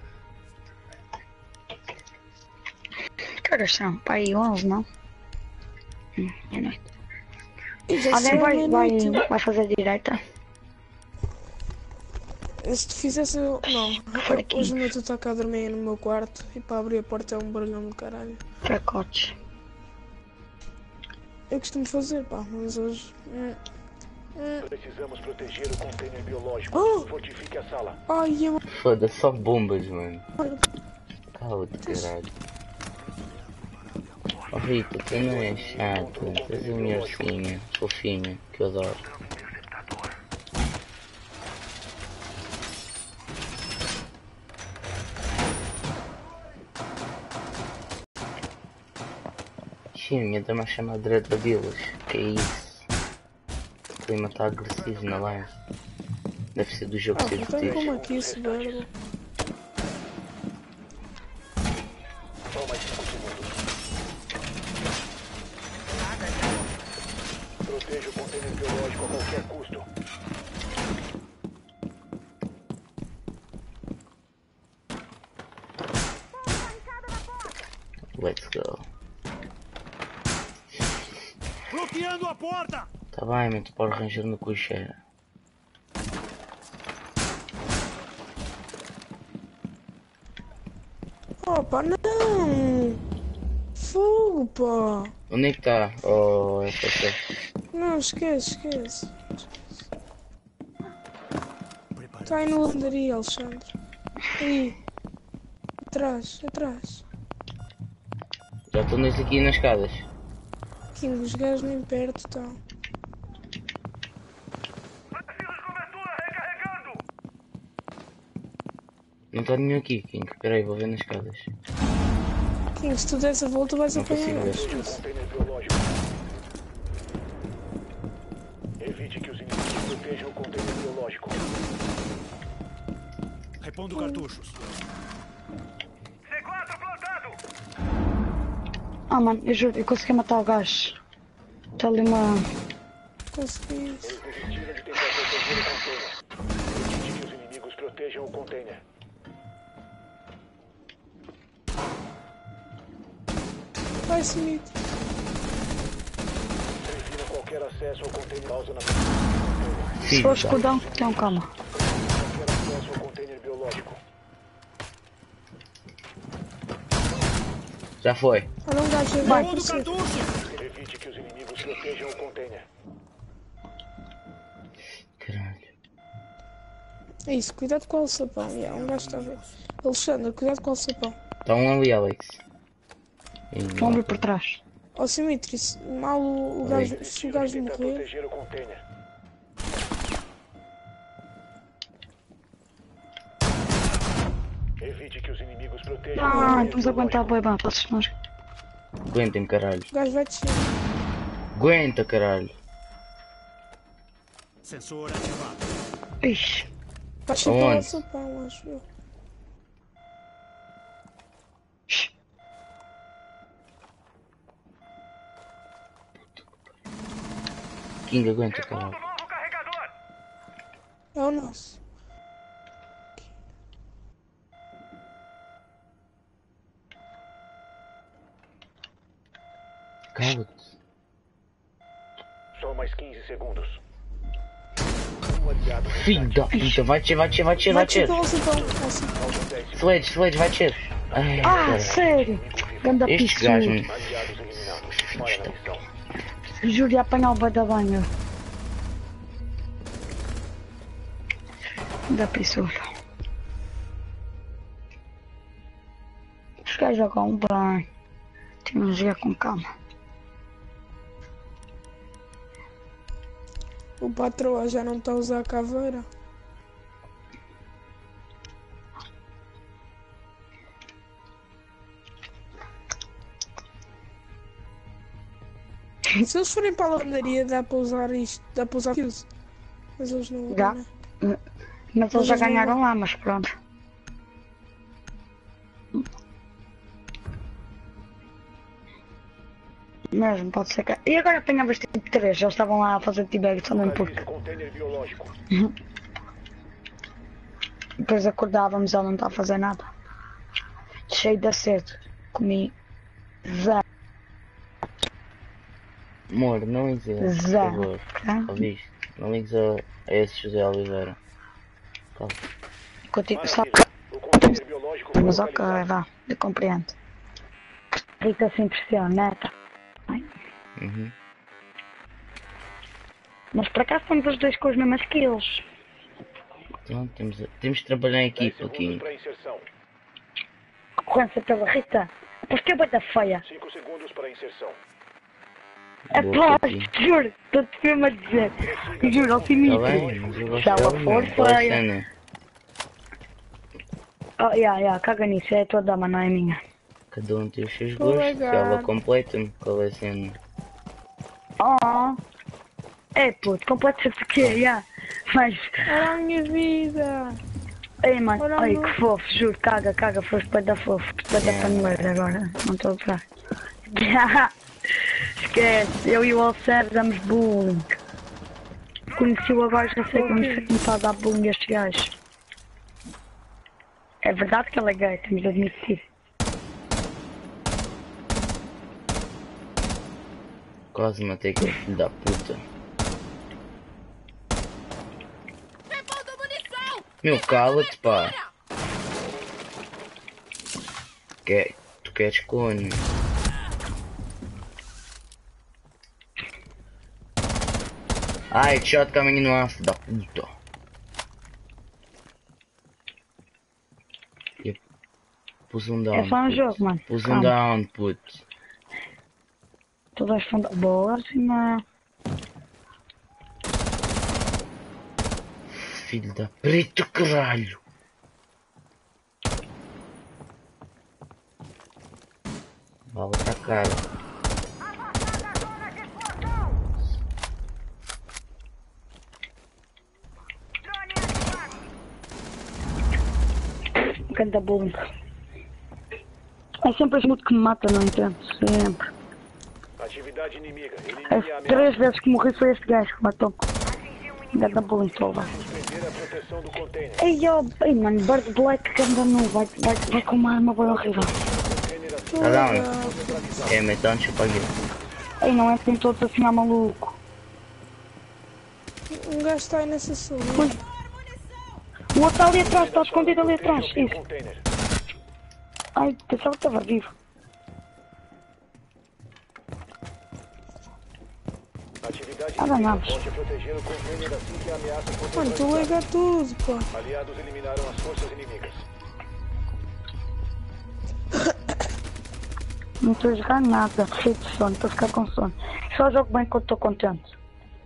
Que horas são? Para aí onze, não? Hum, é noite. e já Alguém são vai, vai, meia-noite. vai fazer direita? Se tu fizesse eu. Não, For aqui. hoje o meu tu está cá a dormir no meu quarto e para abrir a porta é um barulhão do caralho. Fracotes. Eu costumo fazer, pá, mas hoje. hum, hum. Precisamos proteger o container biológico. Oh! Fortifique a sala. Ai, eu. Foda-se, só bombas, mano. Cala-te, caralho. Oh Rita, tu não és chata, tu és a minha ursinha, fofinha, que eu adoro. Sim, a minha dama chama Dreadabilas, que é isso? O clima está agressivo na live. Deve ser do jogo Ah, ser não tenho como divertido. aqui esse verbo. Só mais cinco segundos. Proteja o container biológico a qualquer custo. Let's go. Bloqueando a porta! Tá bem, mas tu pode arranjar no cocheira. Opa, não! Fogo, pá! Onde é que tá? Oh, essa coisa. Não, esquece, esquece. Está aí no lavandaria, Alexandre. Aí. Atrás, atrás. Já estou nesse aqui nas escadas. King, os gajos nem perto estão. Não está nenhum aqui, King. Espera aí, vou ver nas escadas. King, se tu des a volta vais Não apanhar consigo eles. ver. Container biológico. Evite que os inimigos protejam o container biológico. Repondo cartuchos. Ah, mano, eu juro, eu consegui matar o gajo. Está ali uma... Consegui. Eles desistiram de tentar proteger o container. Evite que os inimigos protejam o container. Vai, Smith. Prefira qualquer acesso ao container. Pausa na Se Filho, for tá. escudão, então calma. qualquer acesso ao container biológico. Já foi. Olha um gajo aí, Vai. vai aparecer. Evite que os inimigos protejam o container. Caralho. É isso, cuidado com o sapão. Yeah, um gajo está a ver. Alexandre, cuidado com o sapão. Está um ali, Alex. Ih, Vamos vir por trás. Ó, Simitri, se mal o, o gajo, se o gajo Tentar morrer... proteger o container. Evite que os inimigos protejam o Ah, container estamos a aguentar biológico. bem, bem, podes nós. Aguentem, caralho. O gajo vai descer. Aguenta, caralho. Sensor ativado. Ixi, Vai descer para o Aonde? sapão, acho eu. King, aguenta, caralho. É o nosso. Cala-te. Só mais quinze segundos. Um aliado Filho da puta, vai descer, vai descer, vai descer, vai Vai descer descer. para o sapão. Ao sapão. Sledge, Sledge, vai descer. Ai, ah, cara. sério? Ganda Estes pissudo. gajos, aliados eliminados. Fora da missão. Juro, ia apanhar o boi da banho. Ganda pissudo. Os gajos jogam bem. Temos de jogar com calma. O patroa já não está a usar a caveira. Se eles forem para a lavandaria dá para usar isto, dá para usar isso. Mas eles não vão, Dá. né? Mas eles já ganharam lá, mas pronto. Mesmo, pode ser que... E agora apanhavas tipo três, eles estavam lá a fazer t-bag também porque... Localize o container biológico. Depois acordávamos, ela não está a fazer nada. Cheio de acerto. Comi zero. Amor, não ligues a ele, por Zero. favor. Tá? Ouviste? Não ligues a, a esse José Oliveira. Calma. Continuo só. Maravilha. O container biológico foi Mas ok, localizado. vá, eu compreendo. Fica sem pressão, né? Tá? Uhum. Mas por acaso temos os dois com as mesmas skills. Então, temos, temos de trabalhar em dez equipa, segundos King. para inserção. Concorrência pela Rita. Porque é bem feia. cinco segundos para inserção. Boa, Após, King. juro, estou-te mesmo a dizer. Juro, ao Tá Simitri. bem, mas eu gosto Se ela dela, for mano. Qual é a feia. cena? Oh, yeah, yeah, caga nisso, é a tua dama, não é minha. Cada um tem os seus Tô gostos. legal. Se ela completa-me, qual é a cena? Oh. É puto, completa-se o quê? Yeah. Mas, Era a minha vida. ei mano, Ora, ai amor. que fofo, juro, caga, caga, foste para dar fofo, para dar paneleiro agora, não estou a usar. Esquece, eu e o Alcer damos bullying. Conheci-o agora, já sei como se começar a dar bullying a estes gajos. É verdade que ele é gay, temos de admitir. Quase matei aquele filho da puta. Meu, cala-te, pá. quer, tu queres cone. Ai, shot coming no aço da puta. Eu pus um down. É só um put. jogo, mano. Pus um Calma. down, put. Tu vais fundar. Boa, assim, não. Filho da preto, caralho. Bala pra cara. Canta bullying. É sempre esse mundo que me mata, não entendo? Sempre. Atividade inimiga. Elimine As a ameaça. três vezes que morri foi este gajo que matou. Canta bullying, estou a levar. Suspender a proteção do container. Ei, ó, ei, mano, Bird Black que anda no. Vai, vai, vai com uma arma bem horrível. Tá down. É, mas então deixa eu pagar. Ei, não é assim todos assim, ah, maluco. Um gajo está aí nessa sala. O outro está ali atrás, está escondido ali atrás. Proteja o Isso. container. Ai, pensava que estava vivo. Atividade Ah, inimiga. não. Volte a proteger o container assim que a ameaça for Mano, tu neutralizada. lega tudo, pô. Aliados eliminaram as forças inimigas. Não estou a jogar nada, cheio de sono, estou a ficar com sono. Só jogo bem quando estou contente.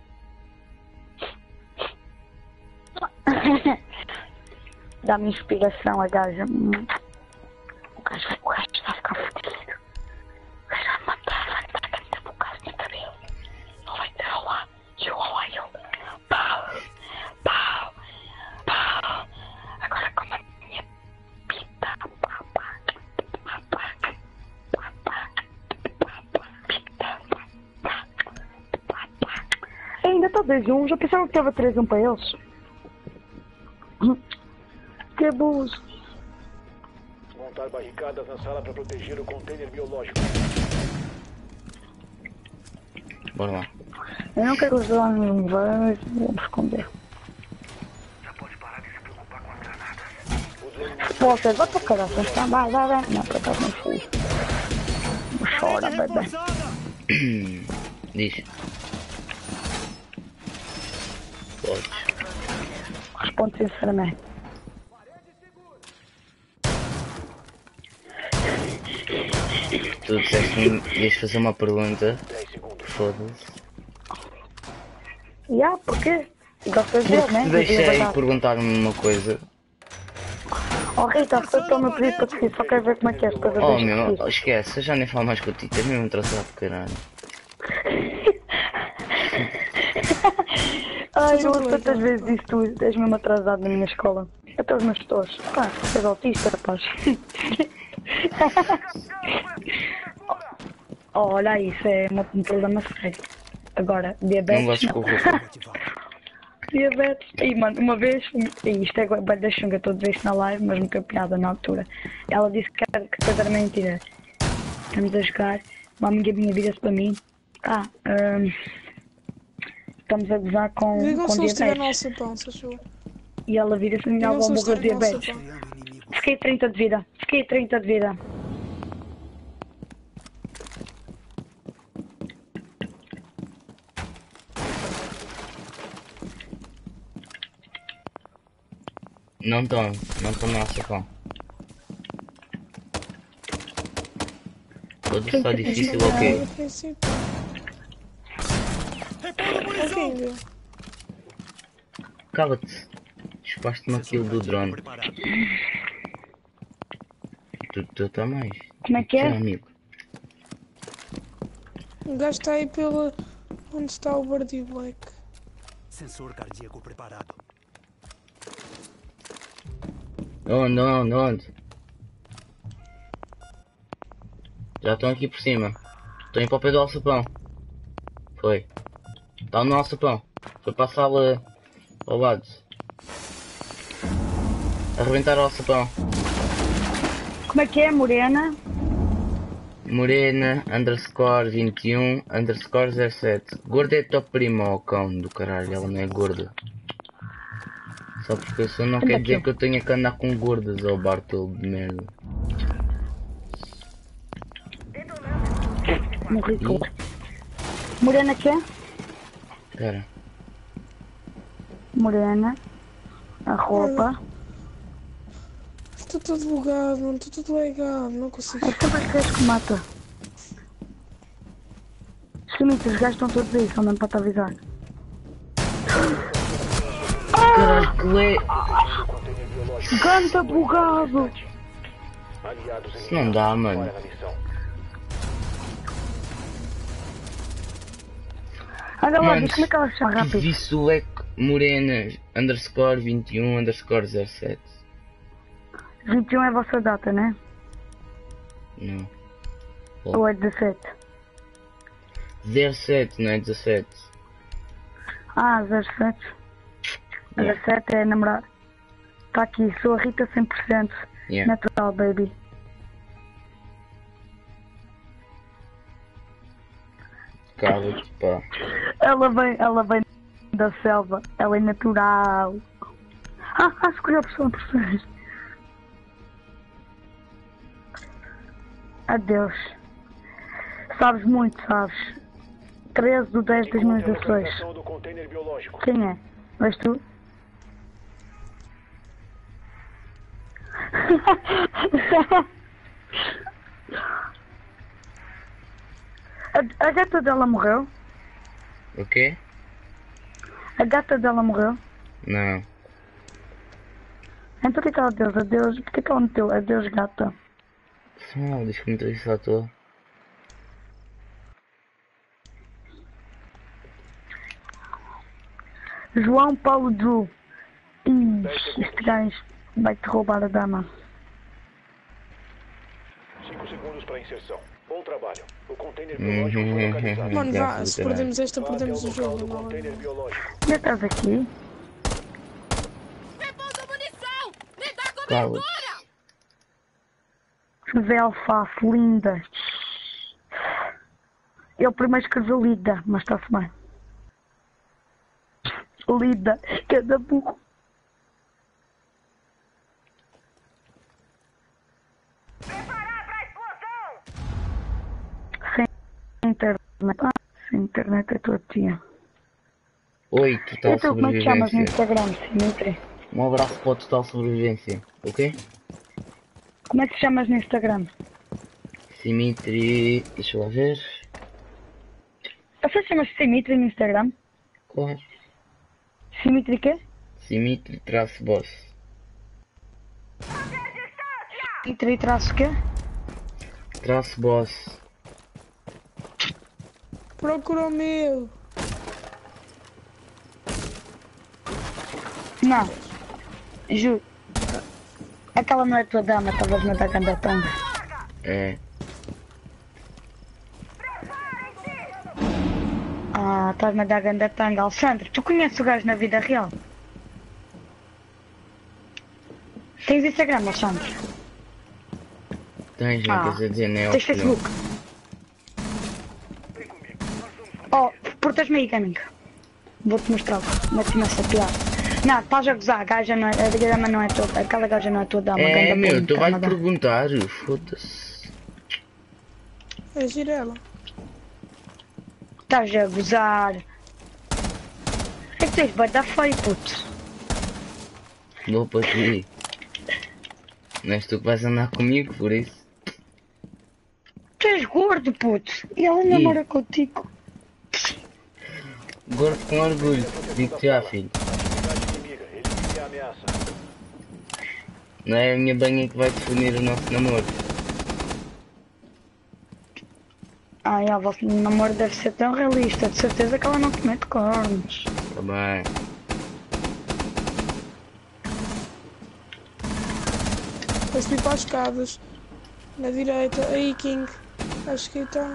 Dá-me inspiração a gaja. Hum. O gajo vai, o gajo vai ficar fodido. O gajo vai matar, vai matar a caneta por causa do cabelo. Não vai ter lá. E eu lá, eu. Pau, pau, pau. Agora como a minha pita, pau, pau, pau, pau. Ainda está dois a um, já pensava que estava três a um para eles. Que abuso. Montar barricadas na sala para proteger o container biológico. Bora lá. Eu não quero usar nenhum, vai, vou me esconder. Poxa, vai para caralho, tá? Vai, vai, vai. Não, para trás não fui. Não chora, bebê. Diz. Pode. Responde sinceramente. Tu disseste-me que ias fazer uma pergunta. Foda-se. E ah, porquê? Gostas de ver, né? Te deixei perguntar-me uma coisa. Oh Rita, foi o meu pedido para ti, só quero ver como é que é as coisas. Oh deixo meu, de ir. esquece, eu já nem falo mais contigo, é mesmo atrasado de caralho. Ai, eu ouço tantas vezes isso, tu és mesmo atrasado na minha escola. Até os meus tutores. Pá, és autista, rapaz. Oh, olha isso, é um problema sério. Agora, diabetes. Não gostes com o roupa. Diabetes. E mano, uma vez, e isto é bem da chunga, estou a dizer isto na live, mas nunca piada na altura. Ela disse que, era, que depois era mentira. Estamos a jogar, uma amiga minha vira-se para mim. Ah, hum, estamos a gozar com, Digam com se eles estiver no diabetes. alçapão, se achou. E ela vira-se e me dá Digam se uma eles morrer de estiver no diabetes. alçapão. Fiquei trinta de vida, fiquei trinta de vida. Não estão, não estão no nosso pão. Todo está difícil ou quê? No princípio. Ok, viu? Cala-te. Chupaste-me aquilo do drone. Preparado. Tu, tu também. Como é que é? Sim, amigo. O gajo está aí pela. Onde está o Birdie Black? Sensor cardíaco preparado. Onde, onde, onde? Já estão aqui por cima. Estão indo para o pé do alçapão. Foi. Está no alçapão. Foi para a sala ao lado. Arrebentar o alçapão. Como é que é, Morena? Morena, underscore vinte e um, underscore zero sete. Gorda é top primo, ó cão do caralho, ela não é gorda. Só porque eu sou não quer dizer que eu tenha que andar com gordas, ó Bartol de merda. Morri com. Morena que é? Espera. Morena. A roupa. Estou todo bugado, mano. Estou todo legado. Não consigo. É sempre os gajos que mata. Os limites, os gajos estão todos aí, só mesmo para te avisar. Caralho, que é? Ganda bugado! Aliados Isso não dá, mano. para a missão. Olha lá, Mano, diz como é que ela se chama rápido. Vissuec Morena underscore vinte e um underscore zero sete. vinte e um é a vossa data, né? Não. Ou é dezassete? zero sete, não é dezassete. Ah, zero sete. Yeah. zero sete é namorar. Tá aqui, sou a Rita cem por cento. Yeah. Natural, baby. Cala-te, pá. Ela vem, ela vem da selva. Ela é natural. Ah, ah, escolhi a opção por vocês. Adeus. Sabes muito, sabes. treze de dez de dois mil e Encontre a dezasseis. localização do container biológico. Quem é? Vais tu? a, a gata dela morreu? O quê? A gata dela morreu? Não. Então por que ela deu adeus? Por que ela meteu adeus gata? Não, diz que me trouxe à toa. João Paulo Drew. Ixi, este gajo vai-te roubar a dama. cinco segundos para inserção. Bom trabalho. O container Uhum, biológico foi localizado. Mano, vá. Graças Se a Deus. perdemos esta, Vá até perdemos o local jogo. do Não, container não. biológico. Já estás aqui? Cala-te. Zé Alface, linda. Eu primeiro escrevi Lida, mas está-se bem. Lida, cada burro. Sem internet. Ah, sem internet é tua tia. Oi, total Então, como é que te chamas no sobrevivência. Instagram, Simitri? Um abraço para o total sobrevivência, ok? Como é que te chamas no Instagram? Simitri. Deixa eu lá ver. Você chama-se Simitri no Instagram? Claro. Simitri quê? Simitri traço boss. Simitri traço quê? Traço boss. Procura o meu. Não. Juro. Aquela não é tua dama, estavas-me a dar ganda tanga. É. Ah, estás-me a dar ganda tanga. Alexandre, tu conheces o gajo na vida real? Tens Instagram, Alexandre? Tens, não Ah, queres dizer, nem tens Facebook? Oh, portas-me aí, Gaming. Vou-te mostrar. Vou-te essa piada. Não, estás a gozar, a gaja não é, a dama não é toda, aquela gaja não é tua dama. É, ganda meu, bonita, tu vais nada. perguntar, foda-se. É Girela. Estás a gozar. É que tens vai dar feio, puto. Vou para ti. Não és tu que vais andar comigo, por isso. Tu és gordo, puto. E ela namora contigo. Gordo com orgulho, digo-te já, filho. Atividade inimiga. Elimine a ameaça. Não é a minha banha que vai definir o nosso namoro. Ai, a vosso namoro deve ser tão realista. De certeza que ela não comete cornos. Tá bem. Vai subir para as escadas. Na direita. Aí, King. Acho que está.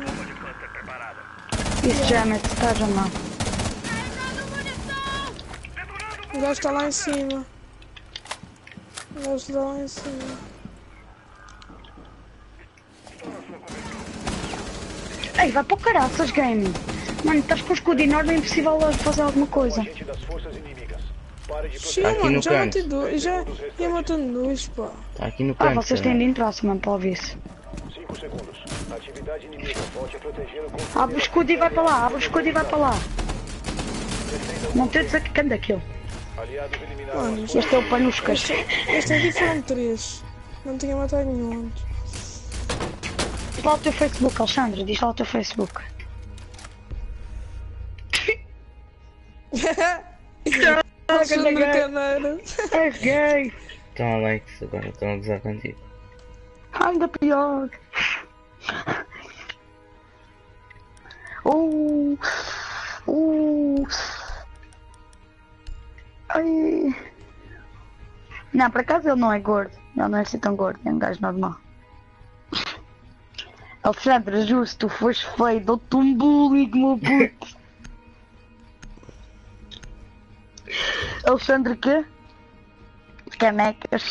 Isso já mete estás ou não? O gajo está lá em cima. O gajo está lá em cima. Ei, vai para o caraças, game. Mano, estás com o escudo enorme, é impossível fazer alguma O coisa. agente das forças inimigas. Pare de Sim, proteger. Aqui mano, no já canto. matei dois. Já ia matando dois, pá. Tá aqui no Ah, canto. vocês tá? têm de entrar, se mano, para ouvir isso. cinco segundos. Atividade inimiga. Volte a proteger o Abre o container. escudo e vai para lá, abre o escudo e vai para lá. Não tentes aqui, canda aquilo. Aliados eliminaram. Mano, Este é o Panuscas. este aqui foram três. Não tinha matado nenhum antes. Diz lá o teu Facebook, Alexandre, diz lá o teu Facebook. Alexandre gay. Caneiro. É gay. Então, Alex, agora estão a gozar contigo. Anda pior. Uh, uh. Ai. Não, por acaso ele não é gordo. Ele não é assim tão gordo, é um gajo normal. Alexandre, justo, tu foste feio, dou-te um bullying, meu puto. Alexandre, quê? Canecas.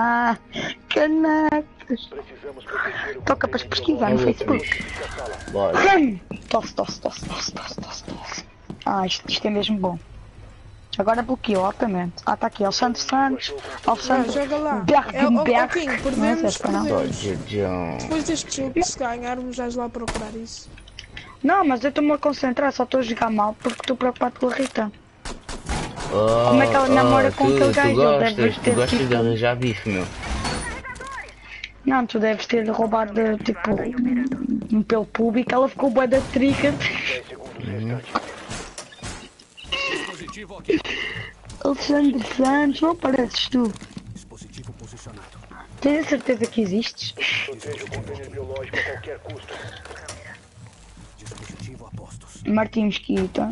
Canecas. Precisamos proteger o Toca para pesquisar É no outro Facebook. bicho. Bora. Tosse, tosse, tosse, tosse, tosse, tosse, tosse. Ah, isto, isto é mesmo bom. Agora bloqueou, altamente. Ah, tá aqui, Alexandre Santos, Não, Alexandre joga lá. É, ó, ó, Bergenberg. King, Não é perdemos, certo, não. perdemos. John. Depois deste jogo, se ganharmos, vais lá procurar isso. Não, mas eu estou-me a concentrar, só estou a jogar mal porque estou preocupado com a Rita. Oh, Como é que ela namora oh, com tu, aquele tu gajo? Ele gostas, deve tu ter gostas tipo- de arranjar bife, meu. Não, tu deves ter roubado, tipo, um pelo público, ela ficou bué da trigger. dez segundos restantes. Dispositivo aqui. Alexandre Santos, não pareces tu. Dispositivo posicionado. Tens a certeza que existes? Proteja o container biológico a qualquer custo. Dispositivo a postos. Martim Mesquita.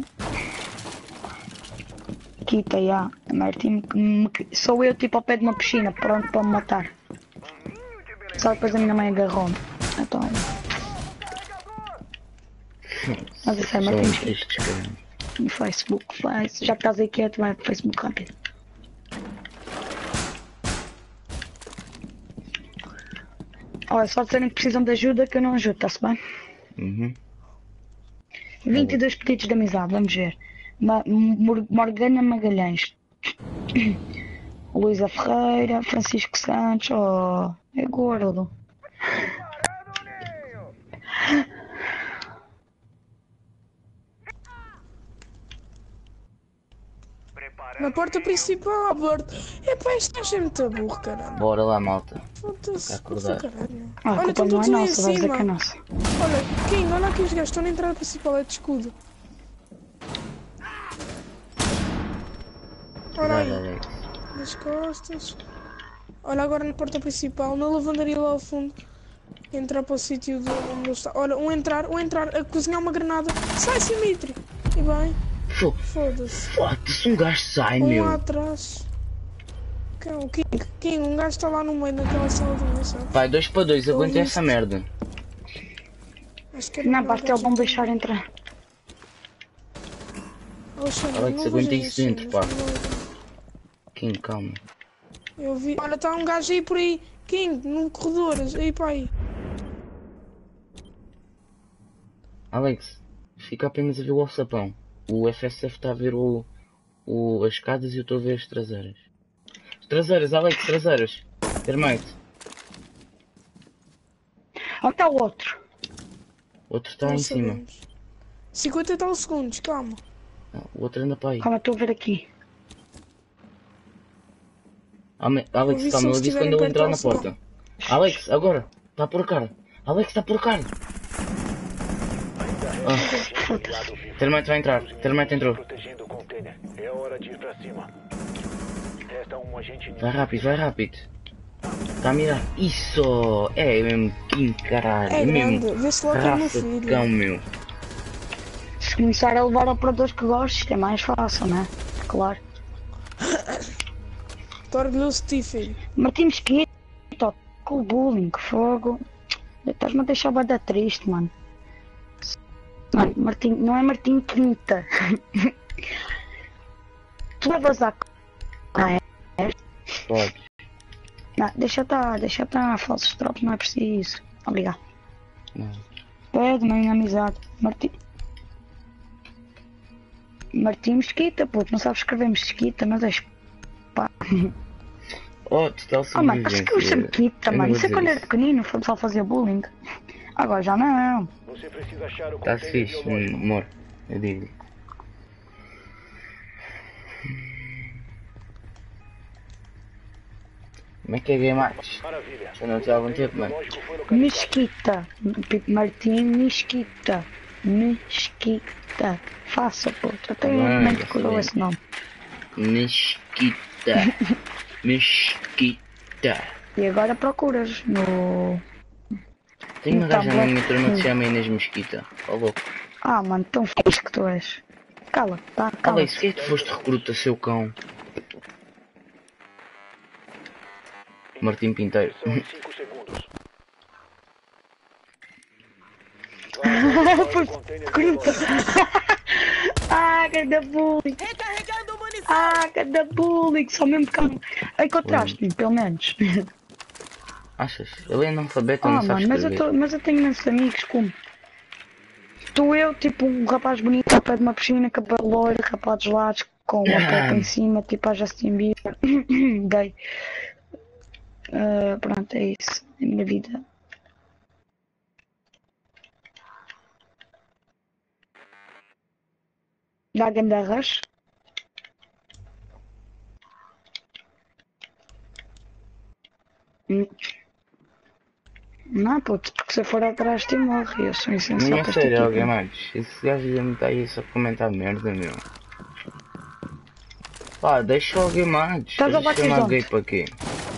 Quita, já. Martim, me- sou eu tipo ao pé de uma piscina, pronto para me matar. Só depois a minha mãe agarrou-me. Então. Mas isso é São Martim Mesquita. tristes, cara. No Facebook, faz. Já que estás aí quieto, vai pro Facebook rápido. Olha, só disserem que precisam de ajuda que eu não ajudo, está-se bem? Uhum. vinte e dois pedidos de amizade, vamos ver. Ma Mor- Morgana Magalhães. Luísa Ferreira, Francisco Santos, oh, é gordo. Na porta principal, aborto. Epá, isto é muito burro, caramba. Bora lá, malta. Foda-se, acordar. caralho. Ah, a Olha, culpa estão não é todos lá em nossa, vai dizer que é cima. nossa. Olha, King, olha aqui os gajos, estão na entrada principal, é de escudo. Olha Cuidado, aí, Alex. nas costas. Olha agora na porta principal, na lavandaria lá ao fundo. Entrar para o sítio de onde ele está. Olha, um entrar, um entrar, a cozinhar uma granada. Sai, Simitri! E bem, Fo- foda-se. Foda-se, um gajo sai, Um meu. lá atrás. Quem é o King? King, um gajo está lá no meio daquela sala de mesa. Vai, dois para dois, aguenta Ouvi essa isto. merda. Acho que é Não, melhor basta eles a vão gente- deixar entrar. Alexandre, Alex, não aguenta vejas isso dentro, pá. cenas, não- King, calma. Eu vi. Olha, está um gajo aí por aí. King, no corredor, aí para aí. Alex, fica apenas a ver o alçapão. O F S F está a ver o, o, as escadas e eu estou a ver as traseiras. As traseiras, Alex, traseiras. Termite. Onde está o outro? O outro está Não em cima. sabemos. cinquenta e tal segundos, calma. Ah, o outro anda para aí. Calma, estou a ver aqui. Ame- Eu Alex, vi calma, se eu eles disse quando estiverem ele entrar na perto ao porta. Alex, agora. Está a pôr cara. Alex, está a pôr cara. Ah, Termite vai entrar. Termite entrou. Protegendo o container. É hora de ir pra cima. Resta um agente Vai rápido, vai rápido. Está a mirar. Isso! É mesmo King, caralho. É É grande, mesmo vê-se logo que é o meu raça de filho. cão, meu. Se começar a levar operadores que gostes, é mais fácil, não é? Claro. Estou orgulhoso de ti, filho. Martim Mesquita, ó, com o bullying, fogo. Estás-me a deixar bué da triste, mano. Mano, Martim, não é Martim Quinta. Tu levas a... Ah, é? Pode. Não, deixa estar, deixa estar, falsos tropos, não é preciso. Obrigado. Não. Pede, mãe, amizade. Martim... Martim Mesquita, puto, não sabes escrever Mesquita, mas és pá. Oh, total Oh, mano, acho que eu sobrevivência. sempre Mesquita, Eu não mano. vou Isso é dizer quando era isso. pequenino, foi só fazer bullying. Agora já não. Você precisa achar o Tá container fixe, biológico. amor. Eu digo. Como é que é game match? Maravilha. Já não tinha algum tempo, mano. Biológico foi localizado. Mesquita. Tipo Martim Mesquita. Mesquita. Faça, pô. Até eu Mano, nem decorou sim. esse nome. Mesquita. Mesquita. E agora procuras no... Tem uma Então, gaja na bom. minha turma que se chama Inês Mesquita. Ó louco. Ah, mano, tão fixe que tu és. Cala, tá? Cala. Alex, que é que tu foste recruta, seu cão? Martim Pinteiro. São cinco segundos. Vai, o container Recruta. biológico. Ah, cada bullying. Ah, cada bullying. Só mesmo que encontraste-me, pelo menos. Achas? Ele é analfabeto, Ah, não sabe mano, mas eu, escrever. tô, mas eu tenho imensos amigos como. Tu, eu, tipo, um rapaz bonito ao pé de uma piscina, cabelo loiro, rapados lados, com uma pepa em cima, tipo a Justin Bieber. Gay. Ah, pronto, é isso. É a minha vida. Dá gandarras. Hum. Não, puto, porque se eu for atrás de ti morre. Eu sou essencial Não é para esta sério, equipa. alguém mais. Esse gajo ia me estar aí só a comentar merda, meu. Pá, deixa alguém mais. Estás a Estás a bater chamar onde? gay para quê?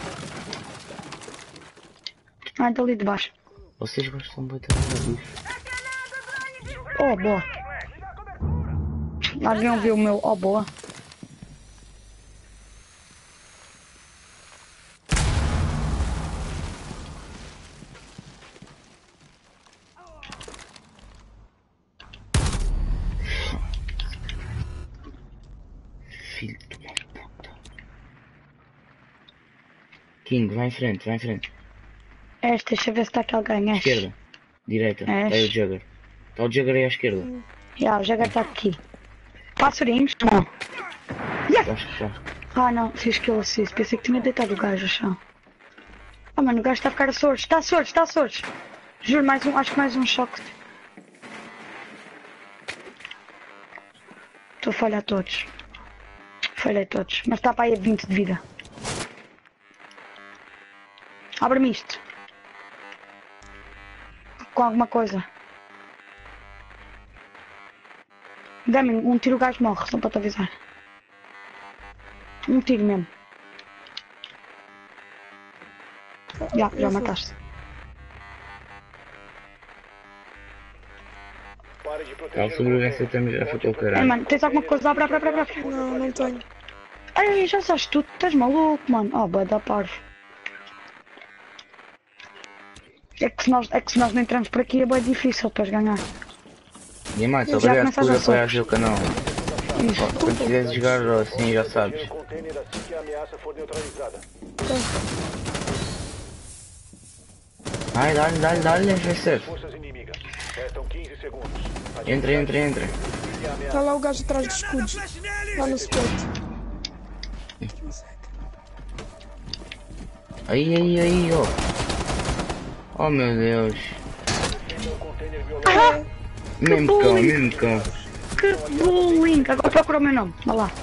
Ah, está ali de baixo. Vocês gostam muito de bicho. Oh, boa. Alguém ouviu o meu oh, boa? Filho de uma puta. King, vai em frente, vai em frente. Esta, deixa eu ver se está aqui alguém. Ash. Esquerda. Direita. É. Está aí o Jugger. Está o Jugger aí à esquerda. Já, o Jaga está aqui. Passarinhos? Não. Acho que está. Ah, não, fiz que eu assisto. Pensei que tinha deitado o gajo ao chão. Ah, mano, o gajo está a ficar a sorte. Está a sorte, está a sorte. Juro, mais um, acho que mais um choque. Estou a falhar todos. Falhei todos. Mas está para aí a vinte de vida. Abre-me isto. Com alguma coisa. Dá-me um tiro, o gajo morre, só para te avisar. Um tiro mesmo. Já, já mataste. Pare de A proteger o sobrevivência container. também já ficou Ei, caralho. mano, tens alguma coisa? Abre, abre, abre, abre. Não, não tenho. Ai, já sabes tu, estás maluco, mano. Oh, boa da parvo. É que, se nós, é que se nós não entramos por aqui é bem difícil para ganhar. Diamante, Já obrigado começas por a apoiar sopros. o canal. Isso. Quando quiseres jogar assim já sabes. Proteger o container assim que a ameaça for neutralizada. Ai, dá-lhe, dá-lhe, dá-lhe, vai ser. Forças inimigas. Restam quinze segundos. Entra, entra, entra. Está lá o gajo atrás dos escudos. Lá no spot. Aí, aí, aí, ó. Oh meu Deus. Defenda o container biológico. Mesmo cão, bullying. mesmo cão. Que bullying. Agora procura o meu nome. Vá lá.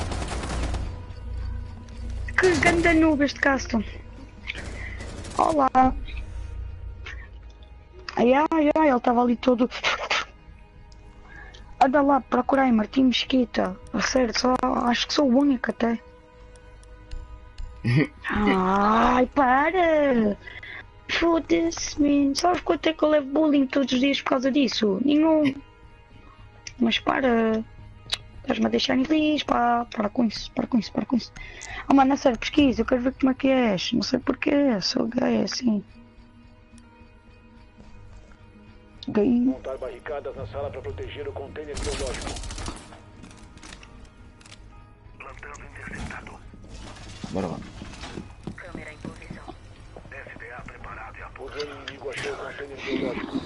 Que ganda noob este Caston. Olá. Ai, ai, ai, ele estava ali todo... Anda lá, procura aí, Martim Mesquita. A sério, só, acho que sou o único até. Ai, para! Foda-se, man. Sabes quanto é que eu levo bullying todos os dias por causa disso? Nenhum. Mas para. Estás-me a deixar infeliz, pá. Para com isso, para com isso, para com isso. Oh, mano, a sério, pesquisa, eu quero ver como é que és. Não sei porquê, sou gay assim. Gay. Montar barricadas na sala para proteger o container biológico. Bora lá. O drone inimigo achou o container biológico.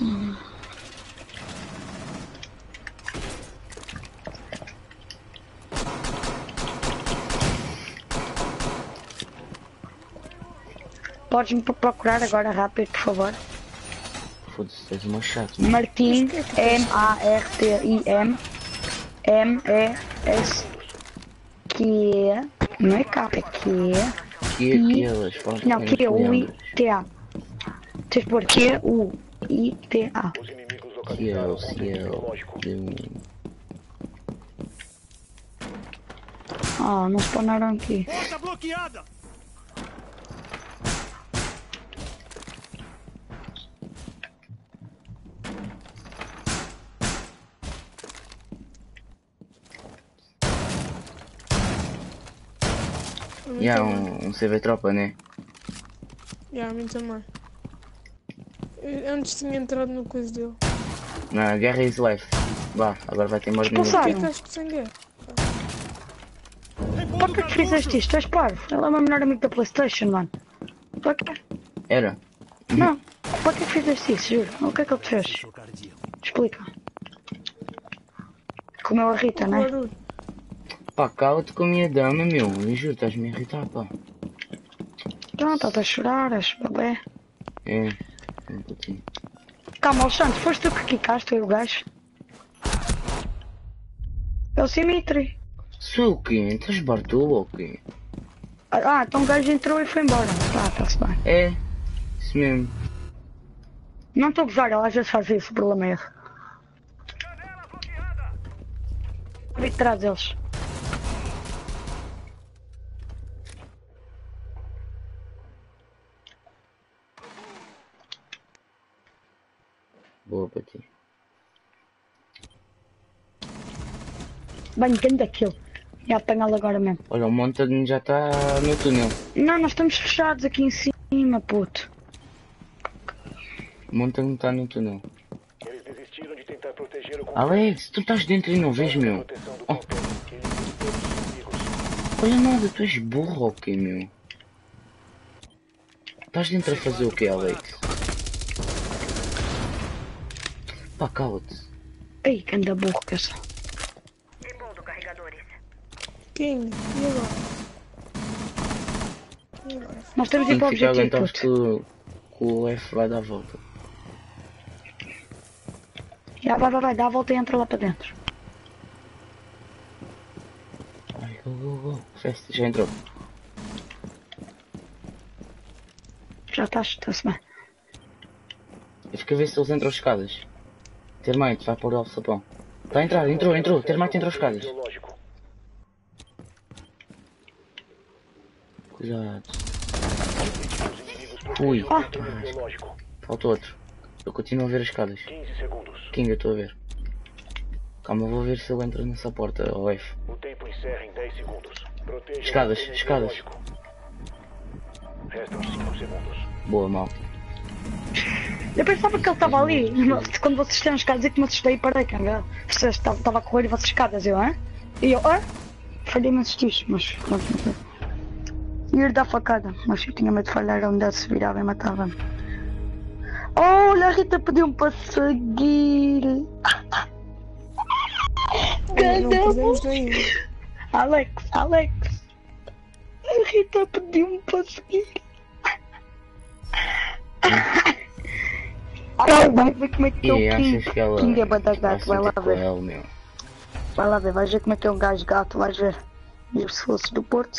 Podes-me procurar agora rápido, por favor? foda-se, tens uma chata, mano. Martim, M A R T I M M E S Q, não é K, é Q. Que é que elas falam? Não, Q U I T A. Tens de pôr Q U I T A. Os inimigos Que é localizaram o o ponto cielo tecnológico. de um... Ah, não spawnaram aqui. Porta bloqueada! E há um, um C V tropa, né? Já, a mim também. Eu antes tinha entrado no coisa dele. Na guerra is life. Vá, agora vai ter mais Por Passaram. que estás com sangue? Para que é que fizeste isto? És parvo? Ele é o meu melhor amigo da Playstation, mano. Para que? Era. Não. Para que é que fizeste isso, juro? O que é que ele te fez? Sou cardíaco. Explica. Comeu a Rita, né? Barulho. Pá, cala-te com a minha dama, meu. Eu juro, estás-me a irritar, pá. Não, estás a chorar, és bebê. É. Um pouquinho. Calma, Alexandre, foste tu que quicaste o gajo? É o Simitri. Sou o quê? Estás bartolo ou quê? Ah, então o gajo entrou e foi embora. Tá, está-se bem. É. Isso mesmo. Não estou a gozar, ele às vezes faz isso, o problema é esse. Vi de trás deles. Boa para ti. Bem, grande aquilo. E apanhá-lo agora mesmo. Olha, o Montagne já está no túnel. Não, nós estamos fechados aqui em cima, puto. O Montagne está no túnel. Eles desistiram de tentar proteger o Alex, tu estás dentro e não vês, meu? proteção do Oh, container. Elimine todos os inimigos. olha nada, tu és burro ou quê, meu? Estás dentro a fazer o quê, Alex? Pá, cala-te. Ei, que anda burro que essa. King, e agora? E agora? Nós temos de ir Tem para o que ficar objetivo, aguentados puto. que o, que o F vai dar a volta. Já vai, vai, vai, dá a volta e entra lá para dentro. Ai, go, go, go. Festa, já entrou. Já estás, está-se bem. Eu fico a ver se eles entram as escadas. Termite, vai pôr o alçapão. Está a entrar, entrou, entrou. Termite entrou as escadas. Biológico. Cuidado. Os inimigos Ui, protegem o container biológico. falta outro. Eu continuo a ver as escadas. quinze segundos. King, eu estou a ver. Calma, eu vou ver se ele entra nessa porta, o F. O tempo encerra em dez segundos. Proteja Escadas, o container escadas. biológico. Restam cinco segundos. Boa, mal. Eu pensava que ele estava ali. Quando vocês têm escadas, é que me assustei e parei, cara. Vocês estavam a correr e vocês escadas, eu, hã? E eu, hã? Falhei-me assistir, mas pronto, não sei. Ia dar facada, mas eu tinha medo de falhar onde ele se virava e matava-me. Oh, olha, a Rita pediu-me para seguir. Olha, não perdemos nenhum. Alex, Alex. A Rita pediu-me para seguir. Ai, vai ver como é que é E o King. achas que ela King é bada gato, vai lá com ver. ele, meu? Vai lá ver, vais ver como é que é um gajo gato, vais ver. Eu se fosse do Porto.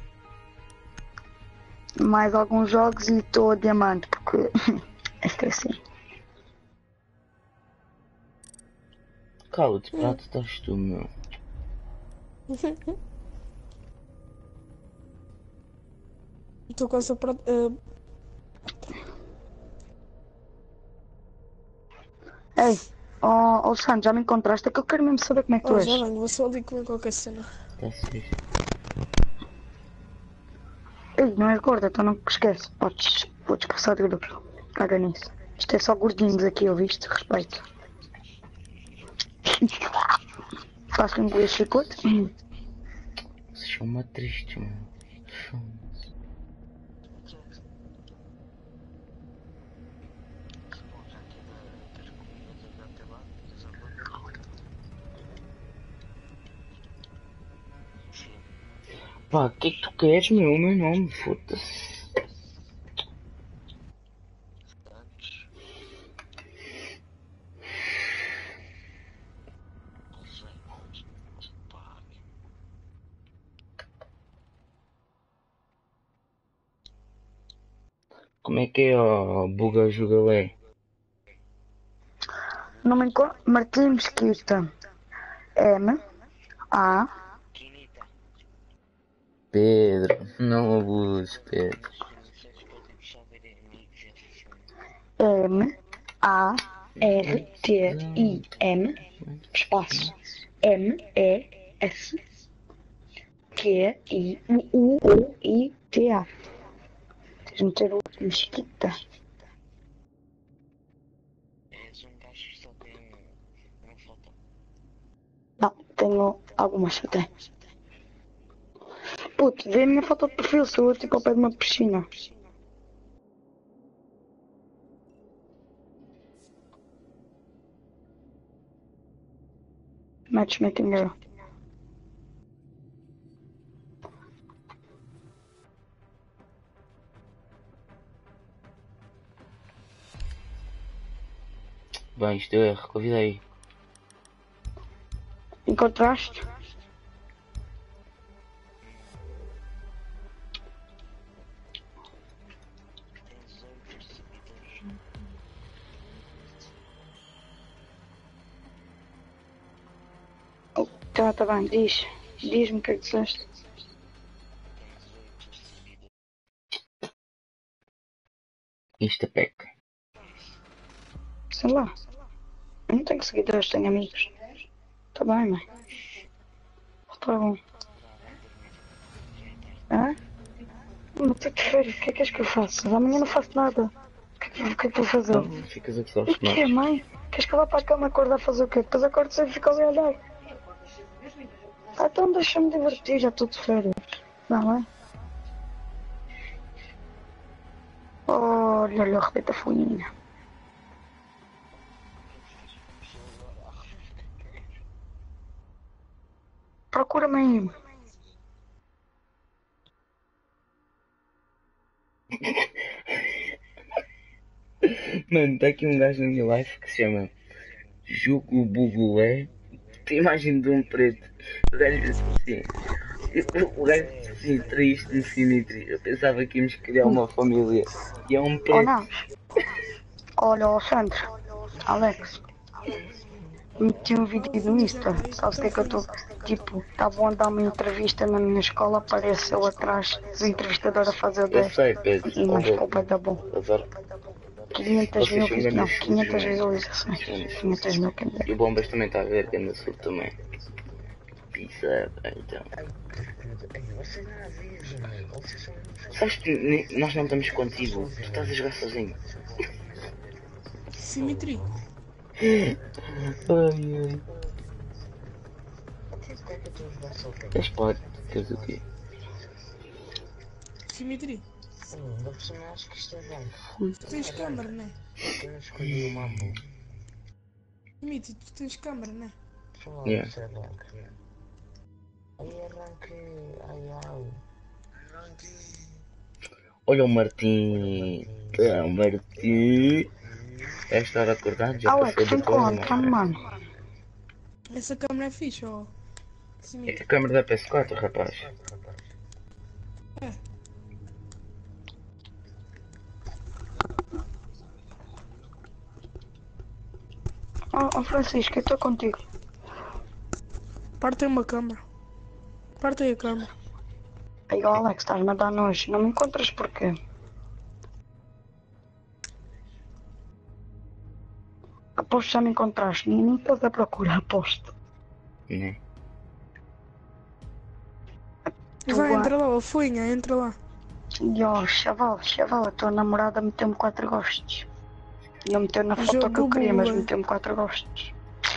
Mais alguns jogos e estou a diamante, porque é que é assim. Cala-te, prato, estás tu, meu. Estou com essa prata. Uh, Ei, oh, Alexandre, já me encontraste? É que eu quero mesmo saber como é que tu oh, és. já venho, vou só ali comer qualquer cena. Está-se fixe. Ei, não és gorda, então não esquece. Podes, vou expulsar do grupo. Caga nisso. Isto é só gordinhos aqui, ouviste? Respeito. Faço inglês chicote. Vocês são uma triste, mano. Foda-se. Pá, o que é que tu queres, meu? O meu nome, foda-se. Como é que é, ó, Buga Jugalé? Nome co- Martim Mesquita. M. A. Pedro, não abuses, Pedro. M. A. R. T. I. M. Espaço. M. E. S. Q. I. U. U. U. I. T. A. Tens de meter o Mesquita. Não, tenho algumas até. Puto, vê a minha foto de perfil, sou eu tipo ao pé de uma piscina. Matchmaking girl. Bem, isto deu erro, convidei. Encontraste? Oh, tá, tá bem, diz. Diz-me o que é que disseste. Instapack. Sei lá. Eu não tenho seguidores, tenho amigos. Tá bem, mãe. Tá bom. Hã? Mas tu que férias, o que é que és que eu faço? Amanhã não faço nada. O que é que, o que, é que vou fazer? Então ficas aqui só O os que é, tomates. mãe? Queres que eu vá para a cama acordar a fazer o quê? Depois acordo sempre e fico ali a olhar. Ah, então deixa-me divertir, já estou de férias. Não é? Olha, olha, rebenta a folhinha. Procura-me aí. Mano, está aqui um gajo na minha live que se chama Jugo Bugulé. Tem imagem de um preto. O gajo disse assim. O gajo disse assim, triste, Simitri. Eu pensava que íamos criar uma família. E é um Oh, preto. não. Olha, ó, Sandro. Alex. Meti um vídeo no Insta. Sabes o que é que eu estou? Tipo, estavam a dar uma entrevista na minha escola. Apareceu atrás do entrevistador a fazer o Eu dez. sei, Pedro. E mas Ouve, ficou bem bom. azar. quinhentas mil, Vocês são vis- não, grandes quinhentas surdos, mano. visualizações. São grandes quinhentas surdos. mil, quer dizer. E o Bombas também está a ver, que anda surdo também. Pizza, então. Sabes que ne- nós não estamos contigo. Tu estás a jogar sozinho. Simetria. Ai, ai. És pode, queres o quê? Simetria. Tu tens câmera, né? Simetria, tu tens câmera, né? Yeah. Olha o Martim. Ah, o Martim. Deve estar acordado, já Alex, passou do colo, encontra-me, mano. Essa câmera é fixe, ó. É Simetria. a câmera da P S quatro, rapaz. É. Oh, oh Francisco, eu estou contigo. Parte aí uma câmera. Parte aí a câmera. Aí, ó, Alex, estás-me a dar nojo. Não me encontras porquê? Aposto que já me encontraste. Nem nem estás a procurar, aposto. Né? Tu Vai, vai- entra lá, ó, fuinha, entra lá. E ó, chaval, chaval, a tua namorada meteu-me quatro gostos. Não meteu na foto Jogo que eu queria, mas bula. meteu-me quatro gostos.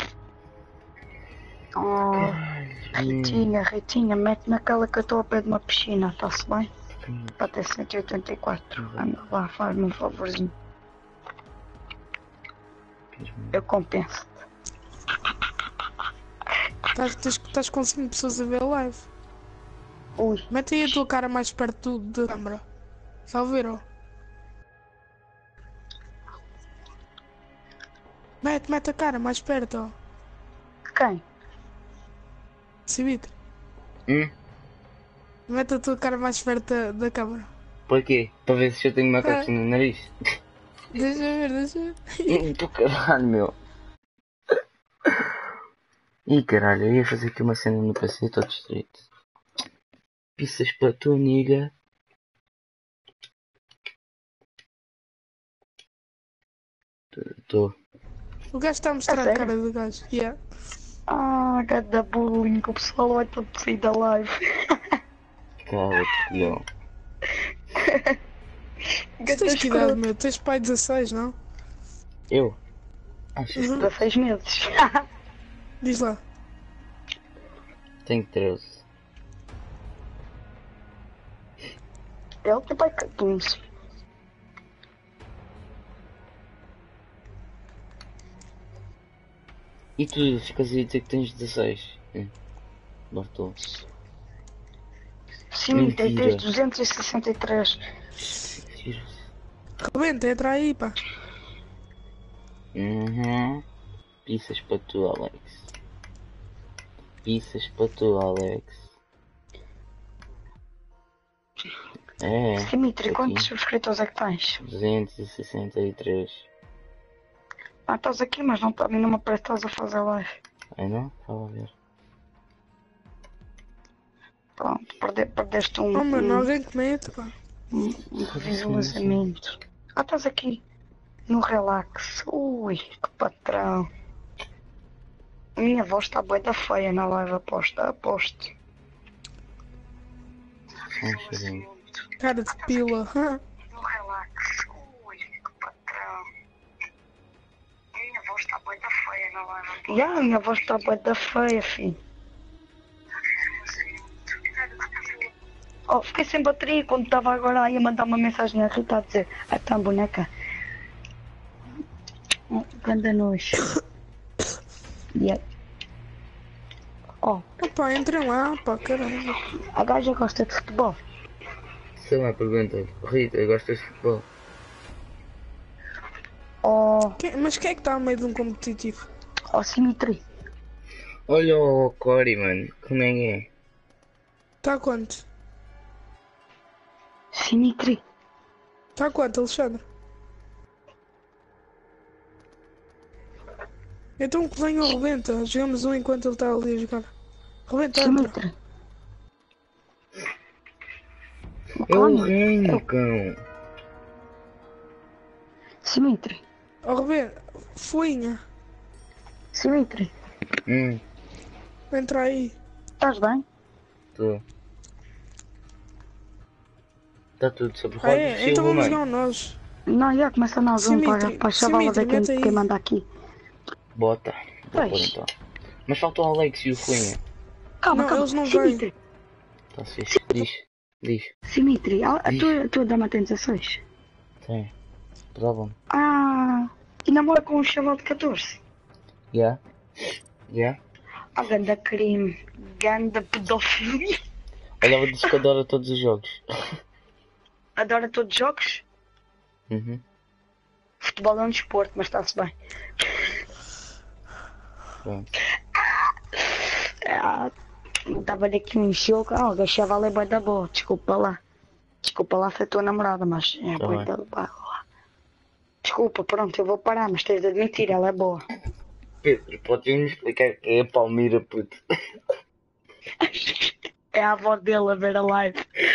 Oh, Ritinha, Ritinha, mete naquela que eu estou ao pé de uma piscina, está-se bem? Para ter cento e oitenta e quatro. Anda lá, faz-me um favorzinho. Eu compenso. Estás, tens- estás com cinco pessoas a ver a live. Ui, Mete aí a tua cara mais perto do- da câmera. Só ver, ó. Mete, mete a cara mais perto, ó. quem? Simitria. Hum? Mete a tua cara mais perto da, da câmera. Para quê? Para ver se eu tenho macacos no nariz? Deixa ver, deixa ver. Tu caralho, meu. Ih, caralho, eu ia fazer aqui uma cena no P C, estou distraído. Pistas para tu, niga. Estou. O gajo está a mostrar A a cara do gajo. Yeah. Ah, cada bullying, o pessoal vai todo sair da live. Cala-te, leão. Tu tens que idade, meu? Tens pai dezasseis, não? Eu? Acho que dezasseis meses. Diz lá. tenho treze. Ele tem pai quinze. E tu ficas aí a dizer que tens dezasseis? Hum. Bartol. Sim, tem Mentira. duzentos e sessenta e três. Rebenta, entra aí, pá. Uhum. Pizzas para tu, Alex. Pizzas para tu, Alex. É. Dimitri, aqui. quantos subscritores é que tens? duzentos e sessenta e três. Ah, estás aqui, mas não, a mim não me parece que estás a fazer live. Ai não? Estava a ver. Pronto, perde, perdeste um, Oh, mano, um, alguém que mete, pá. um, um visualizamento. Ah, estás aqui. No relax. Ui, que patrão. A minha voz está bué da feia na live, aposta, aposto. Só um cheirinho. Cara de pila. No relax. Ui, que patrão. A minha voz está bué da feia na live. Já, a minha voz está bué da feia, filho. Oh, fiquei sem bateria quando estava agora aí a mandar uma mensagem à Rita a dizer: ah, tá, boneca. Oh, ganda nojo. Yeah. Oh, Opa, entrem lá, pá, caramba. a gaja gosta de futebol. Sei lá, pergunta. Rita, gostas de futebol? Oh, Quem- mas quem é que está no meio de um competitivo? oh, Simitri. Olha o Cory, mano. Como é que é? Está quanto? Simitri. Está quanto, Alexandre? Então que venha o rebenta. Jogamos um enquanto ele está ali a jogar. Rebenta, entra. Simitri. É o reino, cão. Simitri. Oh, rebenta. Fuinha. Simitri. Hum, Entra aí. Estás bem? tô. Tá tudo sobre Ah, rodas, é? Silva, Então vamos mano. jogar um nós. Não, já começa nós um para, Simitri, para a chavala ver Simitri, quem, mete aí. quem manda aqui. Bota. Vou Pois. pôr então. Mas falta o Alex e o Fuinha. Calma, Não, calma. eles não vêm. Simitri. Tá fixe. Diz. Diz. Simitri. A, a, Diz. tua, a tua dama tem dezasseis. Tem. Prova-me. Ah, e namora com um chaval de catorze. Já? Já? Ah, ganda crime. Ganda pedofilia. Olha, ela disse que adora todos os jogos. Adora todos os jogos. Uhum. Futebol é um desporto, mas está-se bem. Pronto. Ah, estava-lhe aqui um jogo. Ah, o chaval é bué da boa. Desculpa lá. Desculpa lá se é a tua namorada, mas é Tá bué bem. da boa. Desculpa, pronto, eu vou parar, mas tens de admitir, ela é boa. Pedro, podes-me explicar quem é a Palmira, puto? É a avó dele a ver a live.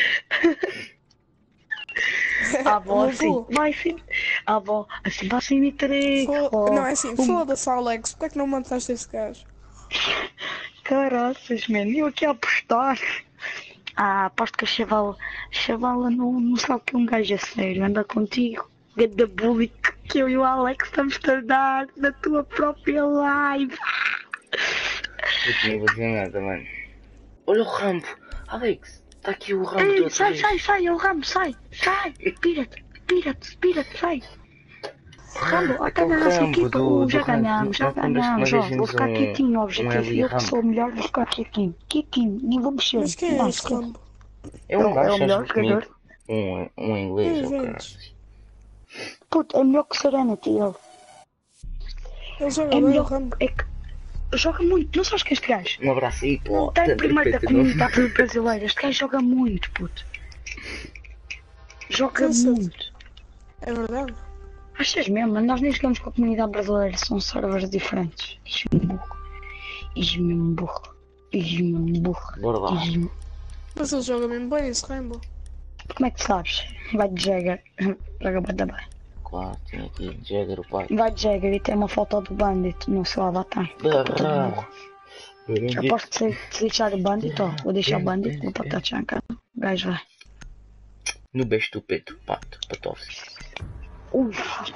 A avó Não assim, vou. vai sim. A avó assim, vai sim, me terei. Fo- Não, é assim, um foda-se, Alex. Porquê é que não mataste esse gajo? Caraças, mano, eu aqui a apostar. Ah, aposto que a chavala, chavala não, não sabe que é um gajo a sério, anda contigo. Ganda bully que eu e o Alex estamos a dar na tua própria live. Puto, não vou dizer nada, mano. Olha o rampo. Alex, está aqui o rampo do Ei, outro sai, vez. sai, sai, é o Rambo, sai, sai, pira-te, pira-te, pira-te, sai. Rambo, até Aquele na nossa Rambo equipa, do- oh, do já Rambo. ganhamos, já Nós lembras que uma ganhamos, vez ó, vimos vou ficar um- quietinho no um objetivo, Eli eu que Rambo. sou o melhor, vou ficar quietinho, quietinho, não vou mexer. Mas quem é Não, esse Rambo? É um É o- é gajo o que melhor joga comigo. jogador. Um, um inglês, Hum, ou gente. caralho. Puto, é melhor que Serenity, ele. Ele joga É bem, o melhor, Rambo. é que joga muito, não sabes que este gajo? Um abraço aí, pô. Está em primeiro da Pedro, não- comunidade brasileira, este gajo joga muito, puto. Joga Cansa-te. muito. É verdade? Achas mesmo? Mas nós nem jogamos com a comunidade brasileira, são servers diferentes. Isme burro. Isme burro. Isme burro. Bora lá. Isme- Mas ele joga mesmo bem esse Rainbow. Como é que sabes? Vai de Jagger. Joga bem também. Claro, tinha aqui Jagger o pai. Vai de Jagger e tem uma foto do Bandit no seu avatar. Barra. Aposto que se se deixar o Bandit, ó. Vou deixar o Bandit, vou para Tachanka. O gajo vai. No beijo do peito, pato, patofes. Ui.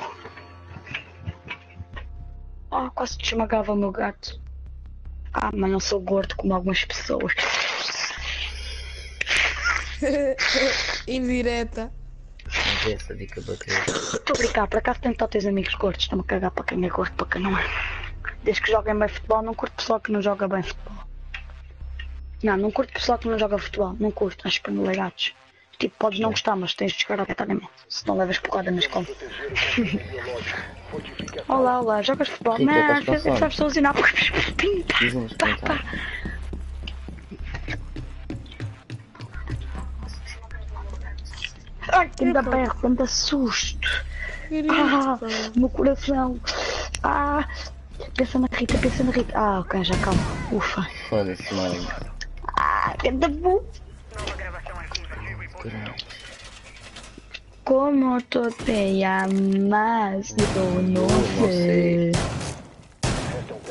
Ah, quase te esmagava o meu gato. Ah, mas não sou gordo como algumas pessoas. Indireta. Mas essa dica bateu. Estou a brincar, por acaso tenho teus amigos gordos. Estão-me a cagar para quem é gordo, para quem não é. Desde que joguem bem futebol, não curto pessoal que não joga bem futebol. Não, não curto pessoal que não joga futebol. Não curto, acho que não legados. Tipo, podes não gostar, mas tens de jogar obrigatoriamente. Se não levas porrada na escola. Proteger o controle biológico. Fortificação. Olá, olá, jogas futebol? Rita, Não, estás sabes passando? solucionar. Diz uns Pá, pá. comentários. Ai, tanta berro, tanta susto. Grito, Ah, pá. meu coração. Ah, pensa na Rita, pensa na Rita. Ah, ok, já calma. Ufa. Foda-se, mano. Ah, tanta bu. Caralho. Como tu te llamas? Eu não sei. Restam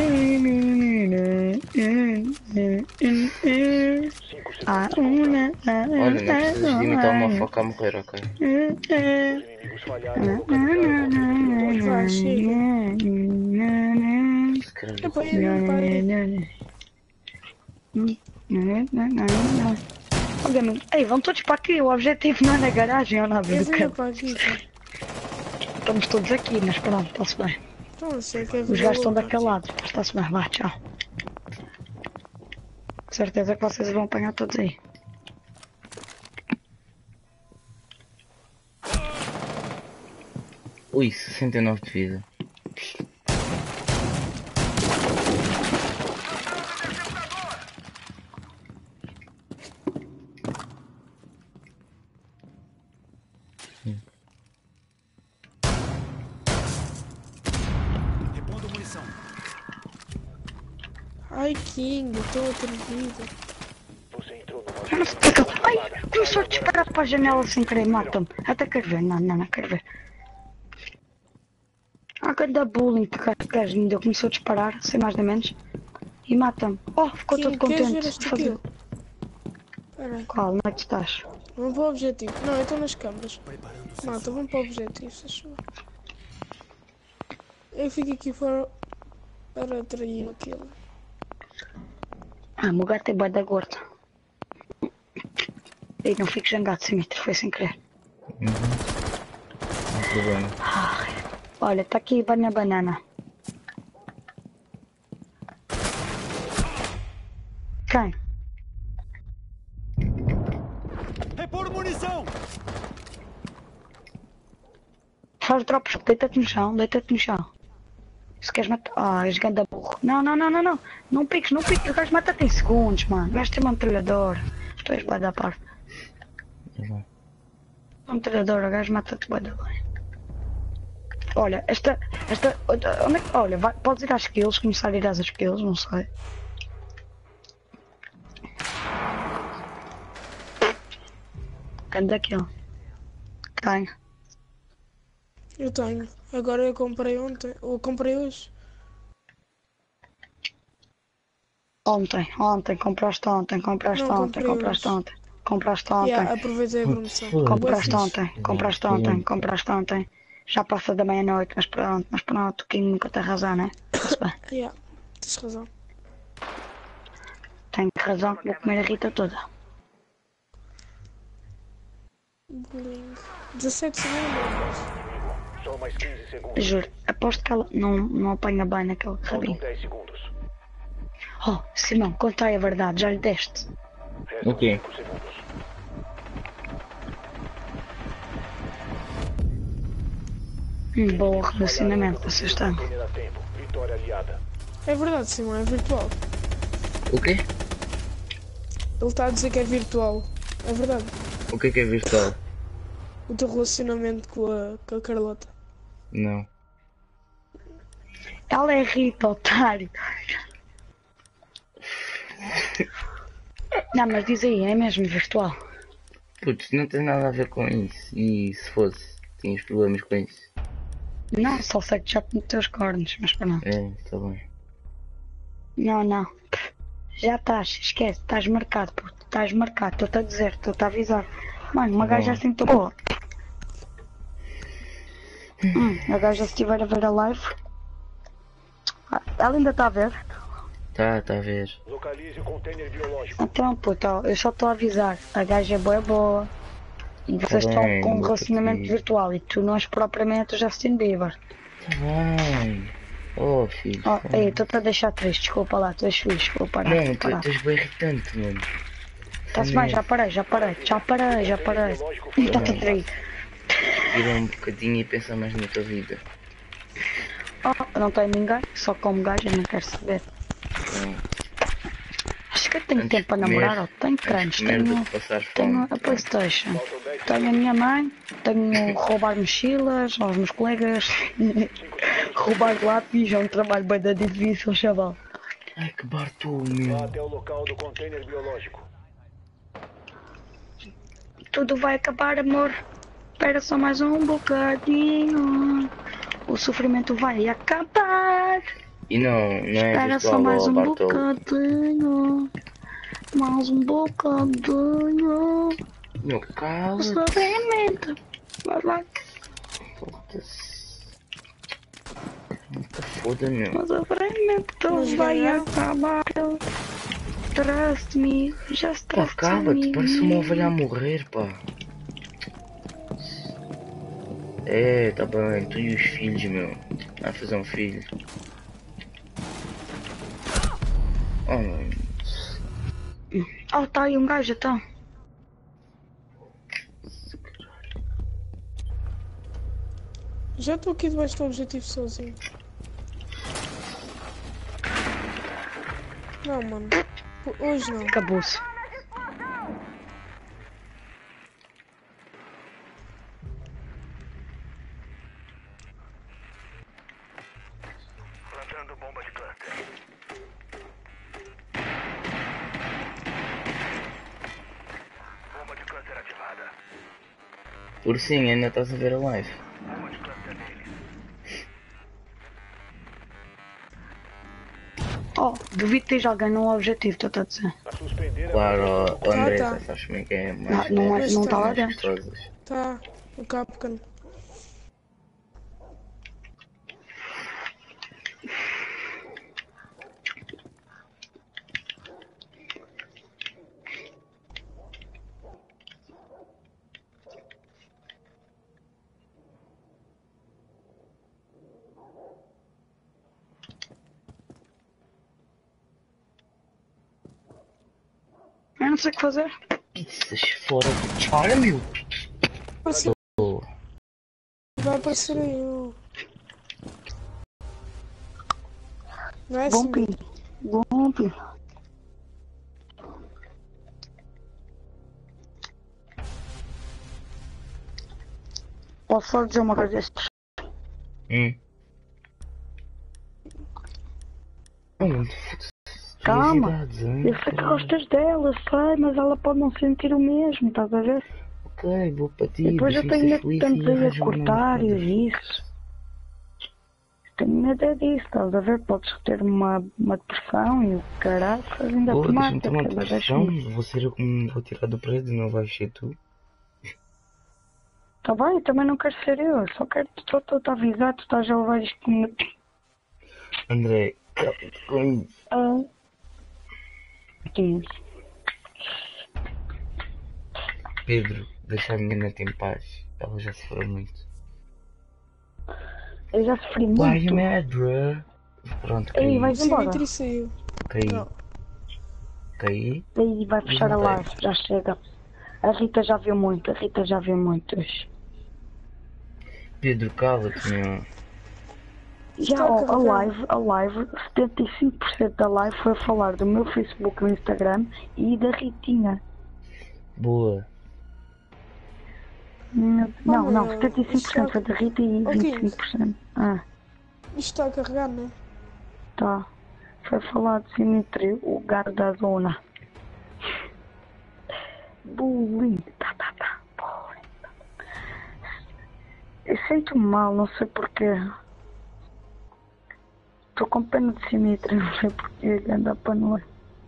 dez. cinco Ah, segundos. uma. Olha, não precisas de imitar uma foca a morrer, ok? Os inimigos falharam. Localizaram Vai, chega. Esse caralho. Epá, eu não parei. Olha, não- ei, vão todos para aqui. O objetivo não é na garagem ou na Eu vida do vinha campo. para aqui, pá. Estamos todos aqui, mas pronto, está-se bem. Então, sei que é Os vida gajos estão louca. daquele lado, mas está-se bem. Vá, tchau. Certeza que vocês vão apanhar todos aí. Ui, sessenta e nove de vida. Repondo munição. Ai, King, estou atrevido. Você entrou numa Eu não sei o que eu- Ai, começou a disparar para a janela sem querer, mata-me. Até quero ver, não, não, não quero ver. Ah, cada bullying que o gajo me deu, começou a disparar, sem mais nem menos. E mata-me. Oh, ficou King, todo queres ver contente. este Fazer- kill? Espera aí, Qual, onde é que tu estás? vamos para o objetivo. Não, eu estou nas câmaras. Preparando o Mata, sensor. vamos para o objetivo, se achou. Eu fico aqui fora para atrair aquilo. Ah, o meu gato é bué da gorda. Ei, não fico zangado, Simitri, foi sem querer. Não tem problema. Olha, tá aqui banha banana. Quem? Repor munição! Faz drops, deita-te no chão, deita-te no chão. Se queres matar. Ah, és ganda burro. Não, não, não, não, não. Não piques, não piques. O gajo mata-te em segundos, mano. O gajo tem uma metralhadora. Tu és bué da parte. Uhum. Uma metralhadora, o gajo mata-te bué da bem. Olha, esta. Esta. Onde é que. Olha, vai, podes ir às skills, começar a ir às skills, não sei. Ganda aquilo. Tenho. Eu tenho. Agora eu comprei ontem. Ou comprei hoje. Ontem, ontem, compraste ontem, compraste Não, ontem, comprei compraste hoje. ontem. Compraste ontem. Yeah, aproveitei a promoção. Compraste Bué fixe. ontem, compraste ontem, compraste ontem. Já passa da meia-noite, mas pronto, mas pronto, o King nunca tem razão, né? Está-se bem. Yeah, tens razão. Tenho razão que vou comer a Rita toda. Bullying. dezassete segundos. Só mais quinze segundos. Juro, aposto que ela não, não apanha bem naquele Faltam rabinho. dez segundos. Oh, Simão, conta aí a verdade, já lhe deste. Restam O quê? cinco segundos. Um bom relacionamento, vocês estão. Primeiro tempo. Vitória aliada. É verdade, Simão, é virtual. O quê? Ele está a dizer que é virtual. É verdade. O que é que é virtual? o teu relacionamento com a, com a Carlota? Não. Ela é Rita, otário. Não, mas diz aí, é mesmo virtual. Putz, não tem nada a ver com isso. E se fosse, tinhas problemas com isso? Não, só sei que já te meteu os cornos, mas para não. É, está bem. Não, não. Já estás, esquece, estás marcado, puto. Estás marcado, estou-te a dizer, estou-te a avisar. Mano, uma Tá gaja bom. assim tão boa. Hum, a gaja se estiver a ver a live. Ah, ela ainda está a ver? Tá, tá a ver. Localize o container biológico. Então, puto, ó, eu só estou a avisar. A gaja é boa, boa. E vocês Tá estão bem, com um meu relacionamento patinho. virtual e tu não és propriamente o Justin Bieber. Tá bem. Oh, filho. Ó, tá ei, bem. estou-te a deixar triste, desculpa lá, tu és fixe, vou parar. Não, vou tu parar. estás bem irritante, mano. Está-se bem, já parei, já parei, já parei, já parei. Está-te a trair. Tira um bocadinho e pensa mais na tua vida. Oh, eu não tenho ninguém, só como gajo, eu não quero saber. Então, Acho que eu tenho antes tempo para de comer- namorar, ó. Tenho antes de crânios, comer tenho, do que passar tenho fome. a Playstation, Faltam dez tenho a minha mãe, tenho roubar mochilas aos meus colegas, roubar lápis, é um trabalho bem da difícil, chaval. Ai, que barto, Vá meu. até o local do container biológico. Tudo vai acabar, amor. Espera só mais um bocadinho. O sofrimento vai acabar. E não, não é Espera só virtual, mais ó, um Bartolo. bocadinho. Mais um bocadinho. Meu, O cala-te. sofrimento. Vai lá. Foda-se. Nunca foda, meu. O sofrimento Mas vai ganharam? acabar. Trust me. Just Pá, trust cala-te, me. parece uma ovelha a morrer, pá. É, tá bem, tu e os filhos, meu. Vai fazer um filho. Oh, mano. Oh, tá aí um gajo, então. Já estou aqui debaixo do objetivo sozinho. Não, mano. Hoje não. Acabou-se. Plantando bomba de cluster. Bomba de cluster ativada. Por sim, ainda estás a ver a live. Bomba de cluster nele. Oh, duvido que esteja alguém no objetivo, estou a dizer. A suspender a Claro, ó, ó, André, tá. já sabes como é que é, Não, mais, não, é, Mas não está tá. lá mais dentro. gostosas. Tá, o Capcan. Eu não sei o que fazer. Pizzas fora de chara, meu. Assim, Oh, vai aparecer aí o... Não é Bom assim? pino. Bom pino. Posso só dizer uma coisa destes? hum. Oh, mano, foda-se. Calma. Felicidades, hein? Eu sei que gostas dela, sei, mas ela pode não sentir o mesmo, estás a ver? Ok, vou para ti. E depois eu deixa-me tenho ser medo de feliz tanto e aí a arranja uma cortar e namorada. isso. Tenho medo é disso, estás a ver? Podes ter uma, uma depressão e o caraças ainda Pô, te mata. deixa-me ter uma quer dizer, depressão. deixa-me- Vou ser eu que me vou tirar do prédio, não vais ser tu. Tá bem, eu também não quero ser eu, só quero estou-te a avisar, tu estás a levar isto como. André, cala-te com isso. Ah. Sim. Pedro, deixa a minha neta em paz. Ela já sofreu muito. Eu já sofri Why you muito. mad, bruh? Pronto, caí. Ei, vais embora. Dimitri saiu. Caí. Não. Caí. Aí vai fechar a live, já chega. A Rita já viu muito, a Rita já viu muitos. Pedro, cala-te, meu. Já Está a ó, a carregar. live, a live, setenta e cinco por cento da live foi a falar do meu Facebook, do Instagram e da Ritinha. Boa. Meu- Não, Ah, não, mas setenta e cinco por cento foi da Rita e Ok. vinte e cinco por cento. Ah, Isto está a carregar, não é? tá. Foi falar de Simetri, o gato da zona. Bullying. Tá, tá, tá. Bullying. Eu sinto-me mal, não sei porquê. Estou com pena de Simetri, não sei porquê. Anda para nós.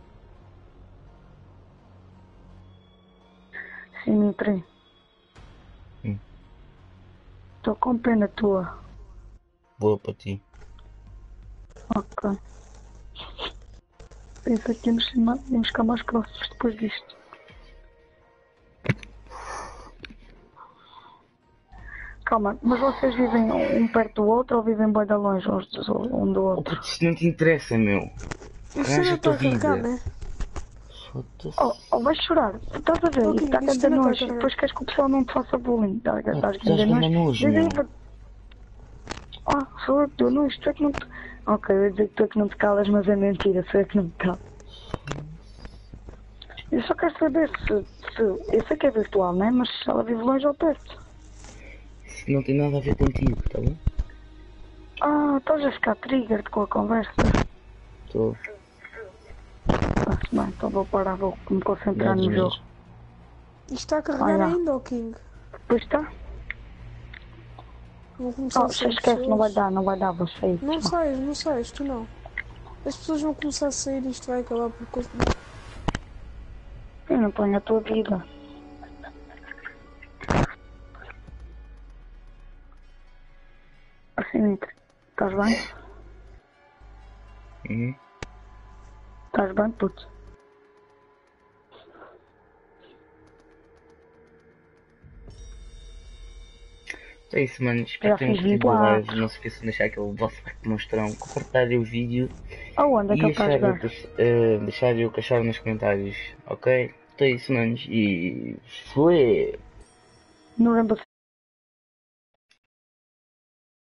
Simetri. Hum. Estou com pena tua. Boa para ti. Ok. Pensa que íamos, chamar- íamos ficar mais próximos depois disto. Calma, mas vocês vivem um perto do outro ou vivem bem de longe uns dos- um do Oh, outro? puto, isso não te interessa, meu. Isto Arranja ainda a tua está a carregar, vida. não é? Foda-se. Oh, oh, vais chorar. Tu estás a ver? Ok, Isso está isto cada ainda está a nojo. carregar. Depois queres que o pessoal não te faça bullying. Estás Ah, estás tu estás ainda ganda nojo, Diz aí, meu. va- Ah, sou eu que dou nojo. Tu é que não te... Ok, eu ia dizer que tu é que não te calas, mas é mentira. Sou eu que não me calo. Eu só quero saber se, se... Eu sei que é virtual, não é? Mas se ela vive longe ou perto. Isso não tem nada a ver contigo, tá bom? Ah, estás a ficar triggered com a conversa. Estou. Está-se bem, então vou parar, vou me concentrar Dados no jogo. mesmo. Isto está a carregar Olha. ainda, ó King. Pois está? Vou começar Oh, a se sair esquece, não vai pessoas. dar, não vai dar, vou sair. Não saias, não saias, tu não. As pessoas vão começar a sair e isto vai acabar por... cons- Eu não ponho a tua vida. Assim, estás bem? Uhum. Estás bem, puto? É isso, mano. Espero Já que tenham fiz curtido a vinte e live. quatro. Não se esqueçam de deixar aquele vosso like de monstrão, compartilhar o vídeo Aonde é que e ele está a deixar, jogar? deix- eh, deixar o que acharam nos comentários, ok? Então é isso, manos. E foi! No Rainbow